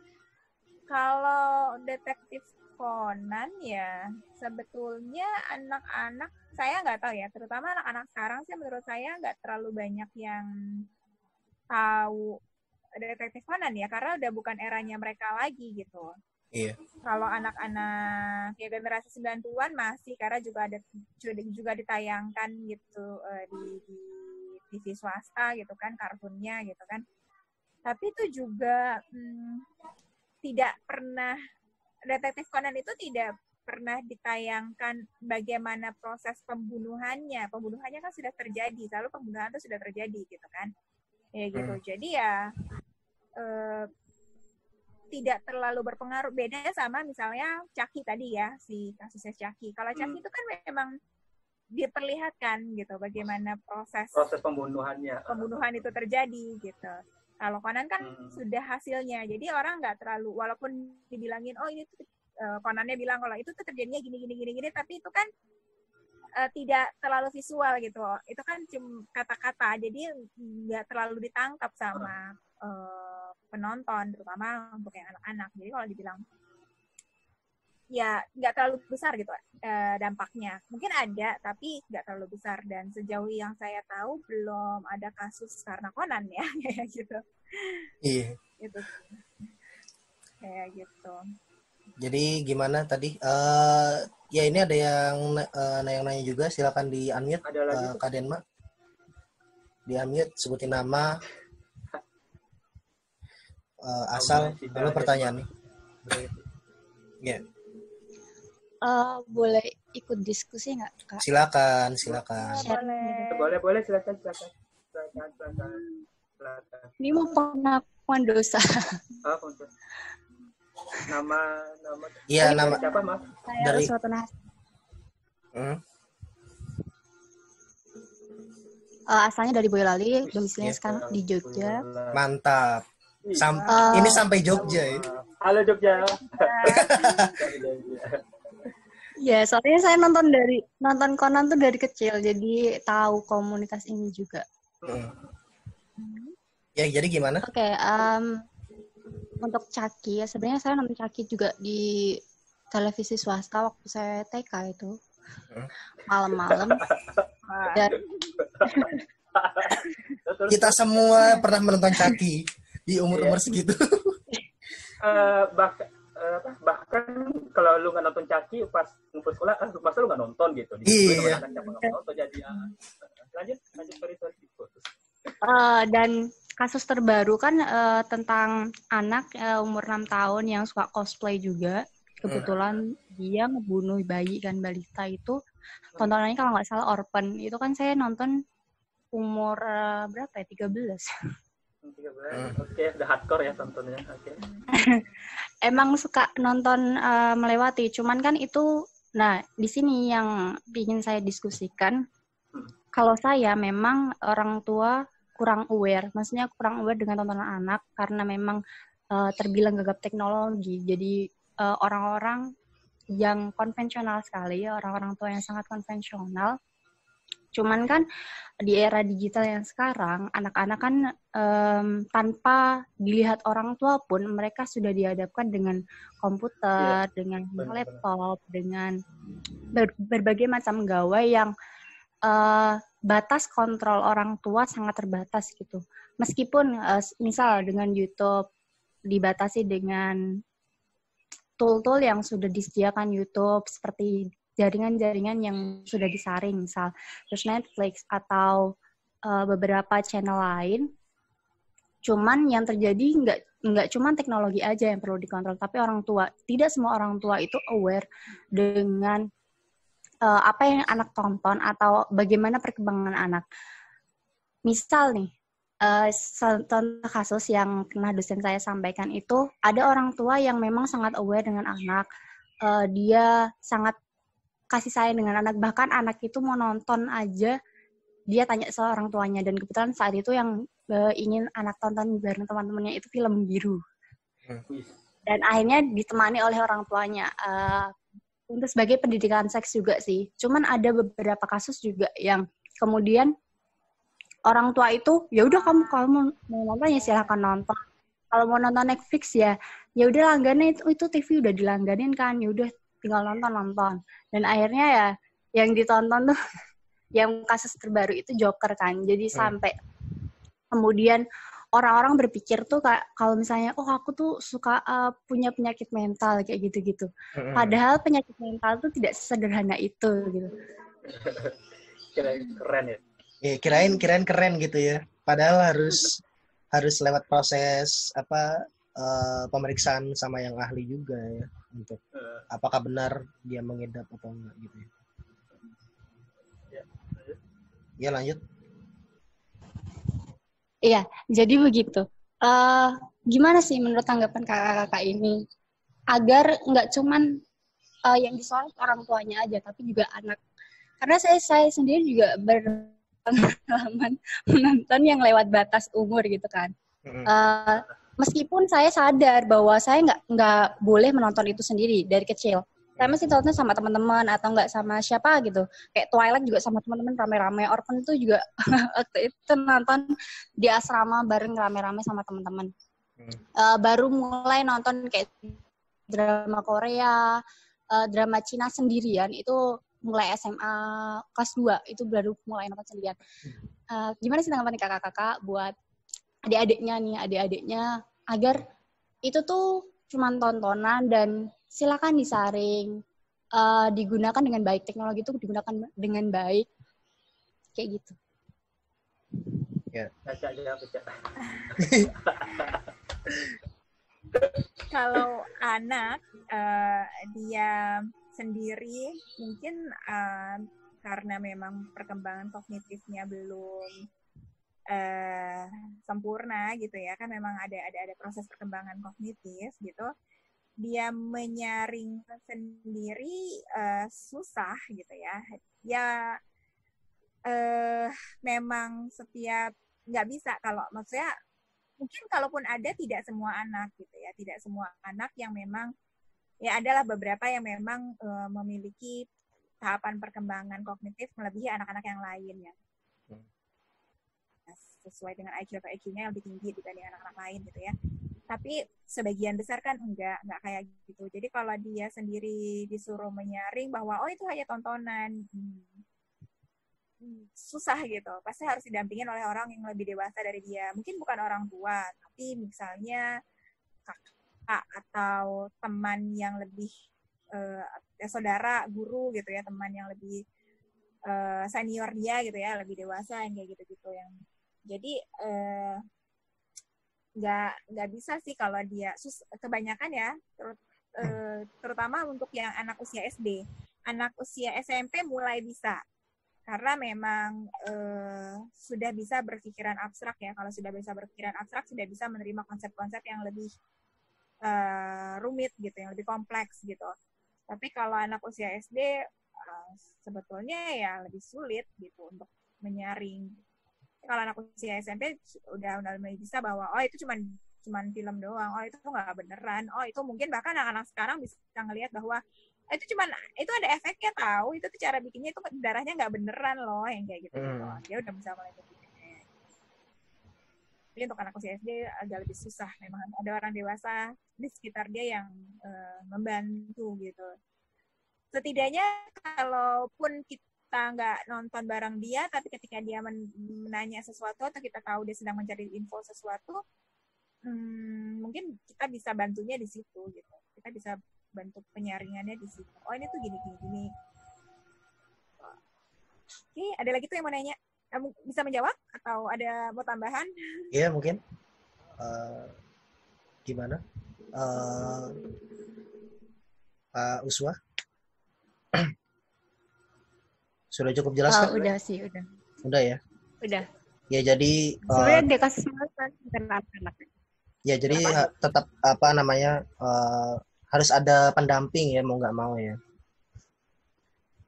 kalau detektif Conan ya sebetulnya anak-anak, saya nggak tahu ya, terutama anak-anak sekarang sih menurut saya nggak terlalu banyak yang tahu detektif Conan ya, karena udah bukan eranya mereka lagi gitu. Iya. Kalau anak-anak ya generasi sembilan puluhan masih, karena juga ada juga, juga ditayangkan gitu eh, di, di T V swasta gitu kan, kartunnya gitu kan. Tapi itu juga hmm, tidak pernah, detektif Conan itu tidak pernah ditayangkan bagaimana proses pembunuhannya. Pembunuhannya kan sudah terjadi, selalu pembunuhan itu sudah terjadi gitu kan. Ya gitu. Hmm. Jadi ya eh, tidak terlalu berpengaruh. Beda sama misalnya Chucky tadi ya, si kasusnya Chucky. Kalau Chucky Hmm. itu kan memang diperlihatkan gitu bagaimana proses Proses pembunuhannya. pembunuhan itu terjadi gitu. Kalau Conan kan Hmm. sudah hasilnya, jadi orang nggak terlalu, walaupun dibilangin oh ini tuh uh, Conannya bilang kalau itu tuh terjadinya gini gini gini gini, tapi itu kan uh, tidak terlalu visual gitu. Itu kan cuma kata-kata, jadi nggak terlalu ditangkap sama uh, penonton, terutama untuk yang anak-anak. Jadi kalau dibilang ya nggak terlalu besar gitu uh, dampaknya. Mungkin ada, tapi nggak terlalu besar. Dan sejauh yang saya tahu belum ada kasus karena Conan ya, kayak gitu. Iya. Gitu. Kayak gitu. Jadi gimana tadi? Eh ya ini ada yang uh, yang nanya juga, silakan di unmute. Ada lagi uh, tuh. Kak Denma. Di unmute, sebutin nama, uh, asal, Masih lalu ada pertanyaannya. Ya, Uh, boleh ikut diskusi nggak, Kak? silakan, silakan. Share Boleh. gitu. Boleh, boleh, silakan, silakan. Silakan, silakan. Silakan. Ini mau pengakuan dosa. Ah, untuk nama nama Iya, dari nama siapa, Mas? Saya Dari- Ruswatu Nahas. hmm, Uh, asalnya dari Boyolali, domisilinya Iya. sekarang di Jogja. mantap. Sam- Uh, ini sampai Jogja ya. Halo Jogja. Ya, soalnya saya nonton dari nonton Conan tuh dari kecil, jadi tahu komunitas ini juga. Hmm. Ya, jadi gimana? Oke, um, untuk Chucky ya, sebenarnya saya nonton Chucky juga di televisi swasta waktu saya T K itu. Hmm. Malam-malam. Dan Kita semua pernah menonton Chucky di umur-umur segitu. Eh, bahkan eh, apa, bahkan kalau lu nggak nonton Chucky pas ngumpul sekolah, ah masa lu nggak nonton gitu. Iya. Anak siapa nggak nonton jadi ah. lanjut lanjut sorry sorry. uh, dan kasus terbaru kan uh, tentang anak uh, umur enam tahun yang suka cosplay juga. Kebetulan dia ngebunuh bayi kan, balita itu. Tontonannya kalau nggak salah Orphan. Itu kan saya nonton umur uh, berapa ya? tiga belas. tiga belas. Oke, udah hardcore ya tontonnya. Oke. Emang suka nonton uh, melewati, cuman kan itu, nah di sini yang ingin saya diskusikan, kalau saya memang orang tua kurang aware, maksudnya kurang aware dengan tontonan anak karena memang uh, terbilang gagap teknologi, jadi uh, orang-orang yang konvensional sekali, orang-orang tua yang sangat konvensional. Cuman kan di era digital yang sekarang, anak-anak kan um, tanpa dilihat orang tua pun mereka sudah dihadapkan dengan komputer, yeah. dengan benar, laptop, benar. dengan ber- berbagai macam gawai yang uh, batas kontrol orang tua sangat terbatas gitu. Meskipun uh, misal dengan YouTube dibatasi dengan tool-tool yang sudah disediakan YouTube seperti jaringan-jaringan yang sudah disaring, misal terus Netflix atau uh, beberapa channel lain. Cuman yang terjadi nggak nggak cuman teknologi aja yang perlu dikontrol, tapi orang tua. Tidak semua orang tua itu aware dengan uh, apa yang anak tonton atau bagaimana perkembangan anak. Misal nih, uh, contoh kasus yang pernah dosen saya sampaikan itu, ada orang tua yang memang sangat aware dengan anak. Uh, dia sangat kasih sayang dengan anak. Bahkan anak itu mau nonton aja, dia tanya ke orang tuanya. Dan kebetulan saat itu yang uh, ingin anak tonton bareng teman-temannya itu film Biru. Hmm. Dan akhirnya ditemani oleh orang tuanya. Uh, untuk sebagai pendidikan seks juga sih. Cuman ada beberapa kasus juga yang kemudian orang tua itu, ya udah kamu kalau mau nonton ya silahkan nonton. Kalau mau nonton Netflix ya, ya udah langganan itu, itu T V udah dilangganin kan, ya udah tinggal nonton nonton. Dan akhirnya ya yang ditonton tuh yang kasus terbaru itu Joker kan. Jadi hmm. sampai kemudian orang-orang berpikir tuh kayak kalau misalnya oh aku tuh suka uh, punya penyakit mental kayak gitu-gitu. Hmm. Padahal penyakit mental tuh tidak sesederhana itu gitu. Keren ya. Ya, kirain kirain keren gitu ya. Padahal harus harus lewat proses apa uh, pemeriksaan sama yang ahli juga ya untuk uh. apakah benar dia mengidap atau enggak gitu ya. Ya, lanjut. Ya, lanjut. Iya, jadi begitu. Uh, gimana sih menurut tanggapan kakak-kakak ini agar nggak cuman uh, yang disorot orang tuanya aja, tapi juga anak. Karena saya saya sendiri juga ber pengalaman menonton yang lewat batas umur gitu kan. Uh, meskipun saya sadar bahwa saya nggak nggak boleh menonton itu sendiri dari kecil. Saya masih nonton sama teman-teman atau nggak sama siapa gitu. Kayak Twilight juga sama teman-teman rame-rame. Orphan itu juga waktu itu nonton di asrama bareng rame-rame sama teman-teman. Uh, baru mulai nonton kayak drama Korea, uh, drama Cina sendirian itu mulai S M A kelas dua itu baru mulai nonton sendirian. Uh, gimana sih tanggapan kakak-kakak buat adik-adiknya nih, adik-adiknya agar itu tuh cuma tontonan dan silakan disaring, uh, digunakan dengan baik, teknologi itu digunakan dengan baik, kayak gitu. Ya. Baca aja, baca. Kalau anak uh, dia sendiri mungkin uh, karena memang perkembangan kognitifnya belum uh, sempurna gitu ya, kan memang ada ada ada proses perkembangan kognitif gitu, dia menyaring sendiri uh, susah gitu ya, ya uh, memang setiap nggak bisa, kalau maksudnya mungkin kalaupun ada tidak semua anak gitu ya, tidak semua anak yang memang ya adalah beberapa yang memang uh, memiliki tahapan perkembangan kognitif melebihi anak-anak yang lain ya. Hmm. Sesuai dengan I Q atau I Q-nya yang lebih tinggi dibanding anak-anak lain gitu ya. Tapi sebagian besar kan enggak, enggak kayak gitu. Jadi kalau dia sendiri disuruh menyaring bahwa oh itu hanya tontonan, hmm, susah gitu. Pasti harus didampingin oleh orang yang lebih dewasa dari dia. Mungkin bukan orang tua, tapi misalnya kakak atau teman yang lebih uh, ya saudara, guru gitu ya, teman yang lebih uh, senior dia gitu ya, lebih dewasa yang kayak gitu-gitu yang jadi uh, nggak nggak bisa sih kalau dia sus, kebanyakan ya terut, uh, terutama untuk yang anak usia S D, anak usia S M P mulai bisa karena memang uh, sudah bisa berpikiran abstrak ya. Kalau sudah bisa berpikiran abstrak sudah bisa menerima konsep-konsep yang lebih Uh, rumit gitu, yang lebih kompleks gitu. Tapi kalau anak usia S D uh, sebetulnya ya lebih sulit gitu untuk menyaring. Kalau anak usia S M P udah udah lebih bisa bahwa oh itu cuman cuman film doang, oh itu nggak beneran, oh itu mungkin bahkan anak-anak sekarang bisa ngelihat bahwa oh, itu cuman itu ada efeknya tahu, itu tuh cara bikinnya itu darahnya nggak beneran loh yang kayak gitu. Hmm. Oh, dia udah bisa mulai berpikir. Jadi untuk anak usia S D agak lebih susah. Memang ada orang dewasa di sekitar dia yang uh, membantu gitu. Setidaknya kalaupun kita nggak nonton bareng dia, tapi ketika dia men- menanya sesuatu atau kita tahu dia sedang mencari info sesuatu, hmm, mungkin kita bisa bantunya di situ gitu. Kita bisa bantu penyaringannya di situ. Oh ini tuh gini gini gini. Oke, ada lagi tuh yang mau nanya? Kamu bisa menjawab atau ada mau tambahan? Iya mungkin. Uh, gimana? Uh, Pak Uswa? Sudah cukup jelas oh, kan? Udah sih, udah. Udah ya? Udah. Ya jadi. Sebenarnya uh, dia kasus kan bukan anak-anak. Ya jadi ha, tetap apa namanya uh, harus ada pendamping ya mau nggak mau ya.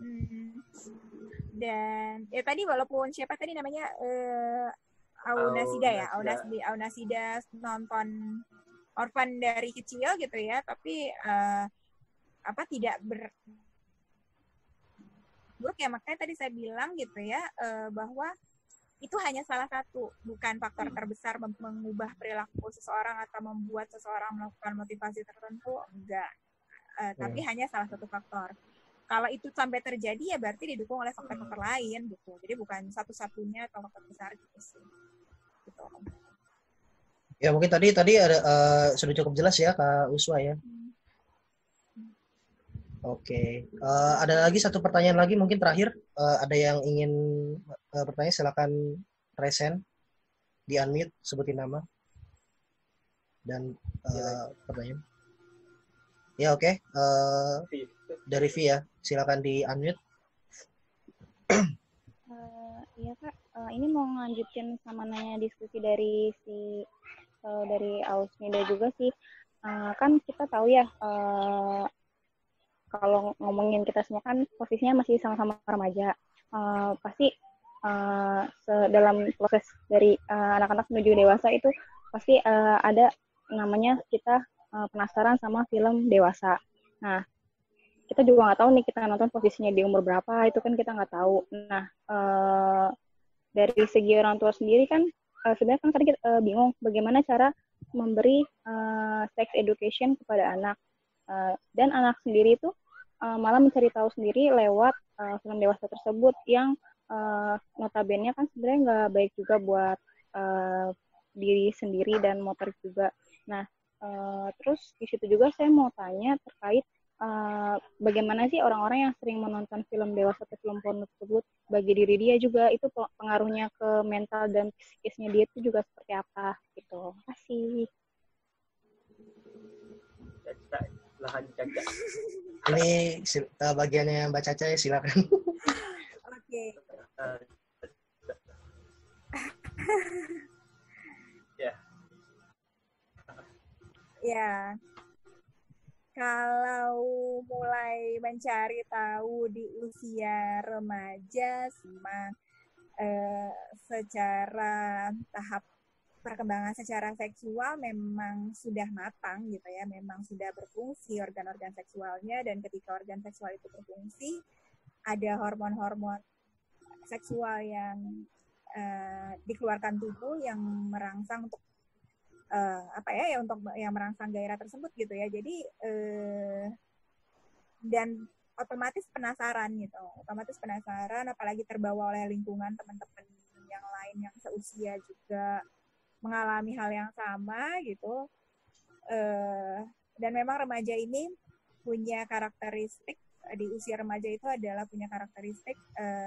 Hmm. Dan ya tadi walaupun siapa tadi namanya uh, Aunasida ya, Aunasida, Aunasida nonton Orphan dari kecil gitu ya, tapi uh, apa tidak ber buruk ya, makanya tadi saya bilang gitu ya uh, bahwa itu hanya salah satu, bukan faktor terbesar mengubah perilaku seseorang atau membuat seseorang melakukan motivasi tertentu, enggak. Uh, tapi hmm. hanya salah satu faktor. Kalau itu sampai terjadi ya berarti didukung oleh faktor-faktor lain gitu. Jadi bukan satu-satunya atau faktor besar gitu sih. Gitu. Ya mungkin tadi tadi ada uh, sudah cukup jelas ya Kak Uswa ya. Hmm. Oke, okay. uh, ada lagi satu pertanyaan lagi mungkin terakhir. Uh, ada yang ingin uh, bertanya, silakan resen, di unmute, sebutin nama dan uh, pertanyaan. Ya oke, okay. uh, dari V ya, silakan di unmute. Uh, iya Kak, uh, ini mau ngelanjutin sama nanya diskusi dari si uh, dari Ausmida juga sih. Uh, kan kita tahu ya. Uh, Kalau ngomongin kita semua kan posisinya masih sama-sama remaja, uh, pasti uh, dalam proses dari uh, anak-anak menuju dewasa itu pasti uh, ada namanya kita uh, penasaran sama film dewasa. Nah, kita juga nggak tahu nih kita nonton posisinya di umur berapa, itu kan kita nggak tahu. Nah, uh, dari segi orang tua sendiri kan uh, sebenarnya kan tadi kita uh, bingung bagaimana cara memberi uh, sex education kepada anak, uh, dan anak sendiri itu Uh, malah mencari tahu sendiri lewat uh, film dewasa tersebut yang uh, notabene kan sebenarnya nggak baik juga buat uh, diri sendiri dan motorik juga. Nah, uh, terus di situ juga saya mau tanya terkait uh, bagaimana sih orang-orang yang sering menonton film dewasa atau film porno tersebut bagi diri dia juga itu pengaruhnya ke mental dan psikisnya dia itu juga seperti apa gitu. Terima kasih. Lahan Caca. Ini uh, bagiannya Mbak Caca ya, silakan. Oke. Uh, ya. Ya. Kalau mulai mencari tahu di usia remaja sama uh, secara tahap perkembangan secara seksual memang sudah matang gitu ya, memang sudah berfungsi organ-organ seksualnya, dan ketika organ seksual itu berfungsi ada hormon-hormon seksual yang uh, dikeluarkan tubuh yang merangsang untuk uh, apa ya ya untuk yang merangsang gairah tersebut gitu ya. Jadi uh, dan otomatis penasaran gitu, otomatis penasaran apalagi terbawa oleh lingkungan teman-teman yang lain yang seusia juga mengalami hal yang sama gitu, uh, dan memang remaja ini punya karakteristik di usia remaja itu adalah punya karakteristik uh,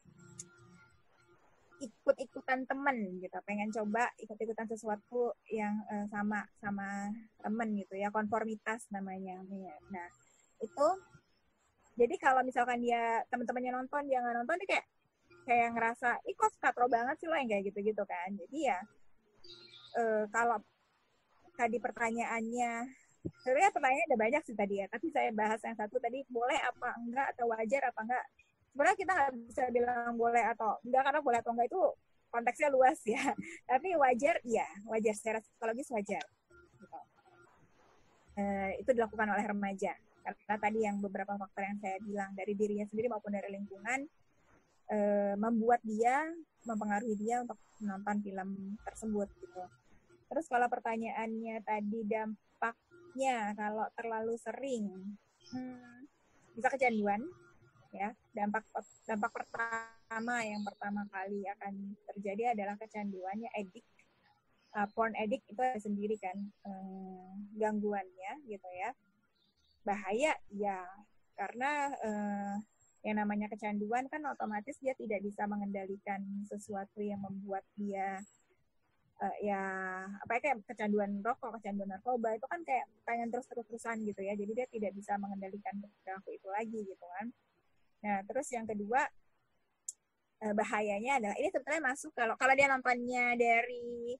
ikut-ikutan temen gitu, pengen coba ikut-ikutan sesuatu yang uh, sama sama temen gitu ya, konformitas namanya. Nah itu jadi kalau misalkan dia teman-temannya nonton dia nggak nonton dia kayak kayak ngerasa ih kok katro banget sih lo yang kayak gitu-gitu kan. Jadi ya Uh, kalau tadi pertanyaannya, sebenarnya pertanyaannya ada banyak sih tadi ya, tapi saya bahas yang satu tadi, boleh apa enggak atau wajar apa enggak. Sebenarnya kita nggak bisa bilang boleh atau enggak, karena boleh atau enggak itu konteksnya luas ya. Tapi wajar, iya, wajar secara psikologis wajar. Gitu. Uh, itu dilakukan oleh remaja. Karena tadi yang beberapa faktor yang saya bilang dari dirinya sendiri maupun dari lingkungan uh, membuat dia, mempengaruhi dia untuk menonton film tersebut gitu. Terus kalau pertanyaannya tadi dampaknya kalau terlalu sering, hmm, bisa kecanduan, ya. Dampak dampak pertama yang pertama kali akan terjadi adalah kecanduannya, edik. Uh, porn edik itu ada sendiri kan um, gangguannya, gitu ya. Bahaya, ya, karena uh, yang namanya kecanduan kan otomatis dia tidak bisa mengendalikan sesuatu yang membuat dia Uh, ya apa ya, kayak kecanduan rokok, kecanduan narkoba itu kan kayak pengen terus-terusan gitu ya, jadi dia tidak bisa mengendalikan perilaku itu lagi gitu kan. Nah terus yang kedua uh, bahayanya adalah ini sebetulnya masuk kalau kalau dia nontonnya dari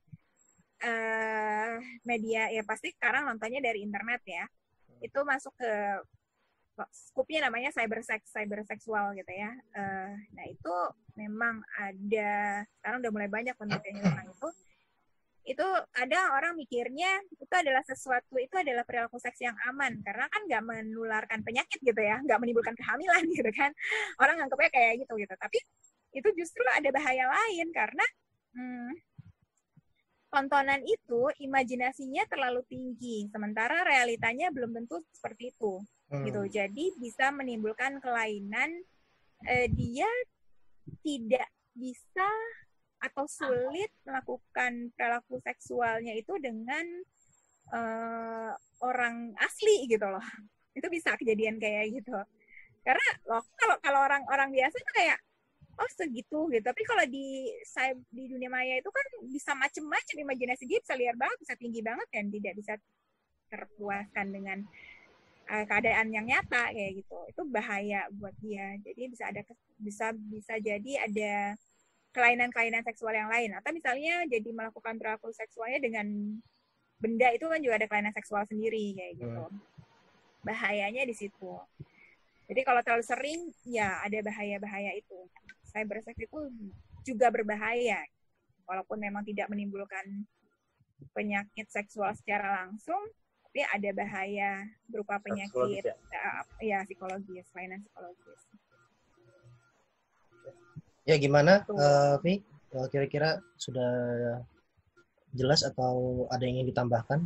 uh, media ya pasti sekarang nontonnya dari internet ya, itu masuk ke skupnya namanya cybersex, cyberseksual gitu ya. Uh, nah itu memang ada, sekarang udah mulai banyak penelitian tentang itu. Itu kadang orang mikirnya itu adalah sesuatu, itu adalah perilaku seks yang aman karena kan nggak menularkan penyakit gitu ya, nggak menimbulkan kehamilan gitu kan, orang anggapnya kayak gitu gitu. Tapi itu justru ada bahaya lain karena hmm, tontonan itu imajinasinya terlalu tinggi, sementara realitanya belum tentu seperti itu hmm. gitu. Jadi bisa menimbulkan kelainan, eh, dia tidak bisa atau sulit melakukan perilaku seksualnya itu dengan uh, orang asli gitu loh. Itu bisa kejadian kayak gitu. Karena loh kalau kalau orang-orang biasa itu kayak oh segitu gitu. Tapi kalau di di dunia maya itu kan bisa macam-macam, imajinasi dia bisa liar banget, bisa tinggi banget dan tidak bisa terpuaskan dengan uh, keadaan yang nyata kayak gitu. Itu bahaya buat dia. Jadi bisa ada bisa bisa jadi ada kelainan-kelainan seksual yang lain, atau misalnya jadi melakukan perilaku seksualnya dengan benda, itu kan juga ada kelainan seksual sendiri kayak gitu. Bahayanya di situ. Jadi kalau terlalu sering, ya ada bahaya-bahaya itu. Cybersex itu juga berbahaya, walaupun memang tidak menimbulkan penyakit seksual secara langsung, tapi ada bahaya berupa penyakit, ya, ya psikologis, kelainan psikologis. Ya gimana, uh, Vi? Kira-kira sudah jelas atau ada yang ingin ditambahkan?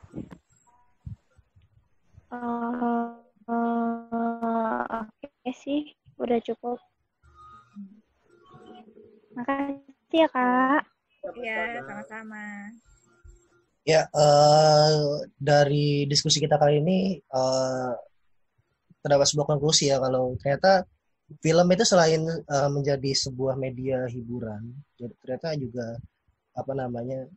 Uh, uh, Oke okay sih, udah cukup. Makasih ya Kak. Ya, sama-sama. Ya, uh, dari diskusi kita kali ini uh, terdapat sebuah konklusi ya kalau ternyata film itu selain uh, menjadi sebuah media hiburan, ternyata juga apa namanya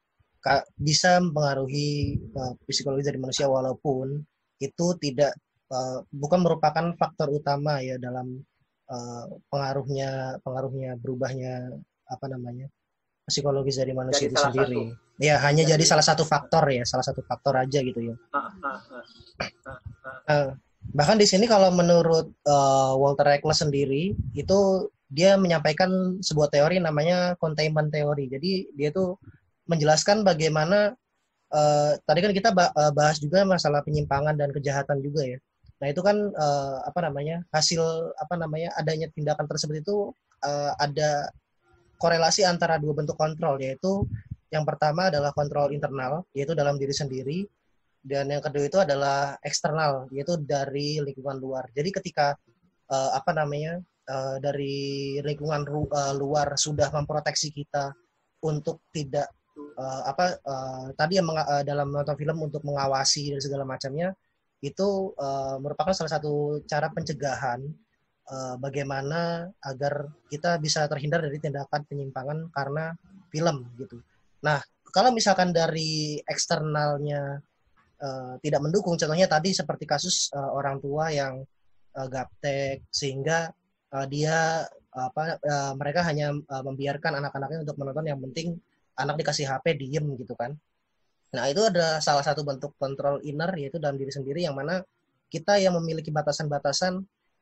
ka, bisa mempengaruhi uh, psikologi dari manusia walaupun itu tidak uh, bukan merupakan faktor utama ya dalam uh, pengaruhnya pengaruhnya berubahnya apa namanya psikologis dari manusia jadi itu sendiri. Satu. Ya hanya jadi, jadi salah satu faktor ya, salah satu faktor aja gitu ya. Uh, uh, uh, uh, uh. Uh, Bahkan di sini kalau menurut uh, Walter Eckles sendiri itu dia menyampaikan sebuah teori namanya containment theory. Jadi dia tuh menjelaskan bagaimana uh, tadi kan kita bahas juga masalah penyimpangan dan kejahatan juga ya. Nah itu kan uh, apa namanya hasil apa namanya adanya tindakan tersebut itu uh, ada korelasi antara dua bentuk kontrol, yaitu yang pertama adalah kontrol internal yaitu dalam diri sendiri. Dan yang kedua itu adalah eksternal, yaitu dari lingkungan luar. Jadi ketika uh, apa namanya uh, dari lingkungan ru, uh, luar sudah memproteksi kita untuk tidak uh, apa uh, tadi yang menga- uh, dalam nonton film untuk mengawasi dan segala macamnya, itu uh, merupakan salah satu cara pencegahan uh, bagaimana agar kita bisa terhindar dari tindakan penyimpangan karena film gitu. Nah kalau misalkan dari eksternalnya Uh, tidak mendukung, contohnya tadi seperti kasus uh, orang tua yang uh, gaptek sehingga uh, dia uh, apa uh, mereka hanya uh, membiarkan anak-anaknya untuk menonton, yang penting anak dikasih H P diem gitu kan. Nah itu ada salah satu bentuk kontrol inner yaitu dalam diri sendiri, yang mana kita yang memiliki batasan-batasan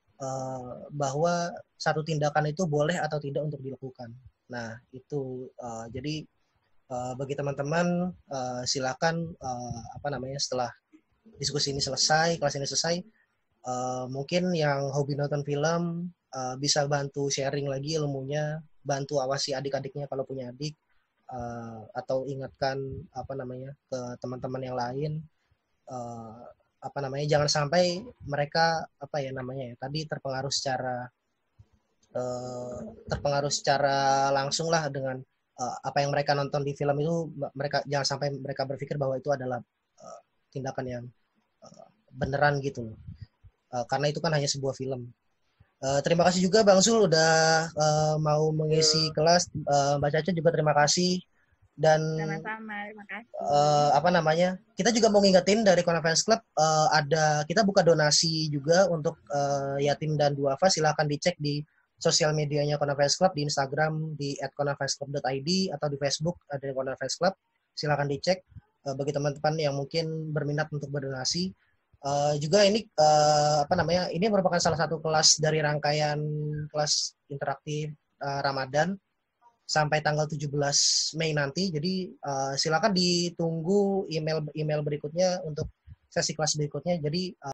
uh, bahwa satu tindakan itu boleh atau tidak untuk dilakukan. Nah itu uh, jadi Uh, bagi teman-teman uh, silakan uh, apa namanya setelah diskusi ini selesai, kelas ini selesai, uh, mungkin yang hobi nonton film uh, bisa bantu sharing lagi ilmunya, bantu awasi adik-adiknya kalau punya adik, uh, atau ingatkan apa namanya ke teman-teman yang lain, uh, apa namanya jangan sampai mereka apa ya namanya ya tadi terpengaruh secara uh, terpengaruh secara langsung lah dengan Uh, apa yang mereka nonton di film itu. Mereka jangan sampai mereka berpikir bahwa itu adalah uh, tindakan yang uh, beneran gitu loh, uh, karena itu kan hanya sebuah film. Uh, terima kasih juga Bang Zul udah uh, mau mengisi kelas. uh, Mbak Caca juga terima kasih. Dan sama-sama, terima kasih. Uh, apa namanya kita juga mau ngingetin dari Kona Fans Club, uh, ada kita buka donasi juga untuk uh, yatim dan duafa. Silahkan dicek di sosial medianya Kona Fans Club, di Instagram di at kona fans club dot i d atau di Facebook ada Kona Fans Club. Silakan dicek. Uh, bagi teman-teman yang mungkin berminat untuk berdonasi, Uh, juga ini uh, apa namanya? Ini merupakan salah satu kelas dari rangkaian kelas interaktif uh, Ramadan sampai tanggal tujuh belas Mei nanti. Jadi uh, silakan ditunggu email email berikutnya untuk sesi kelas berikutnya. Jadi uh,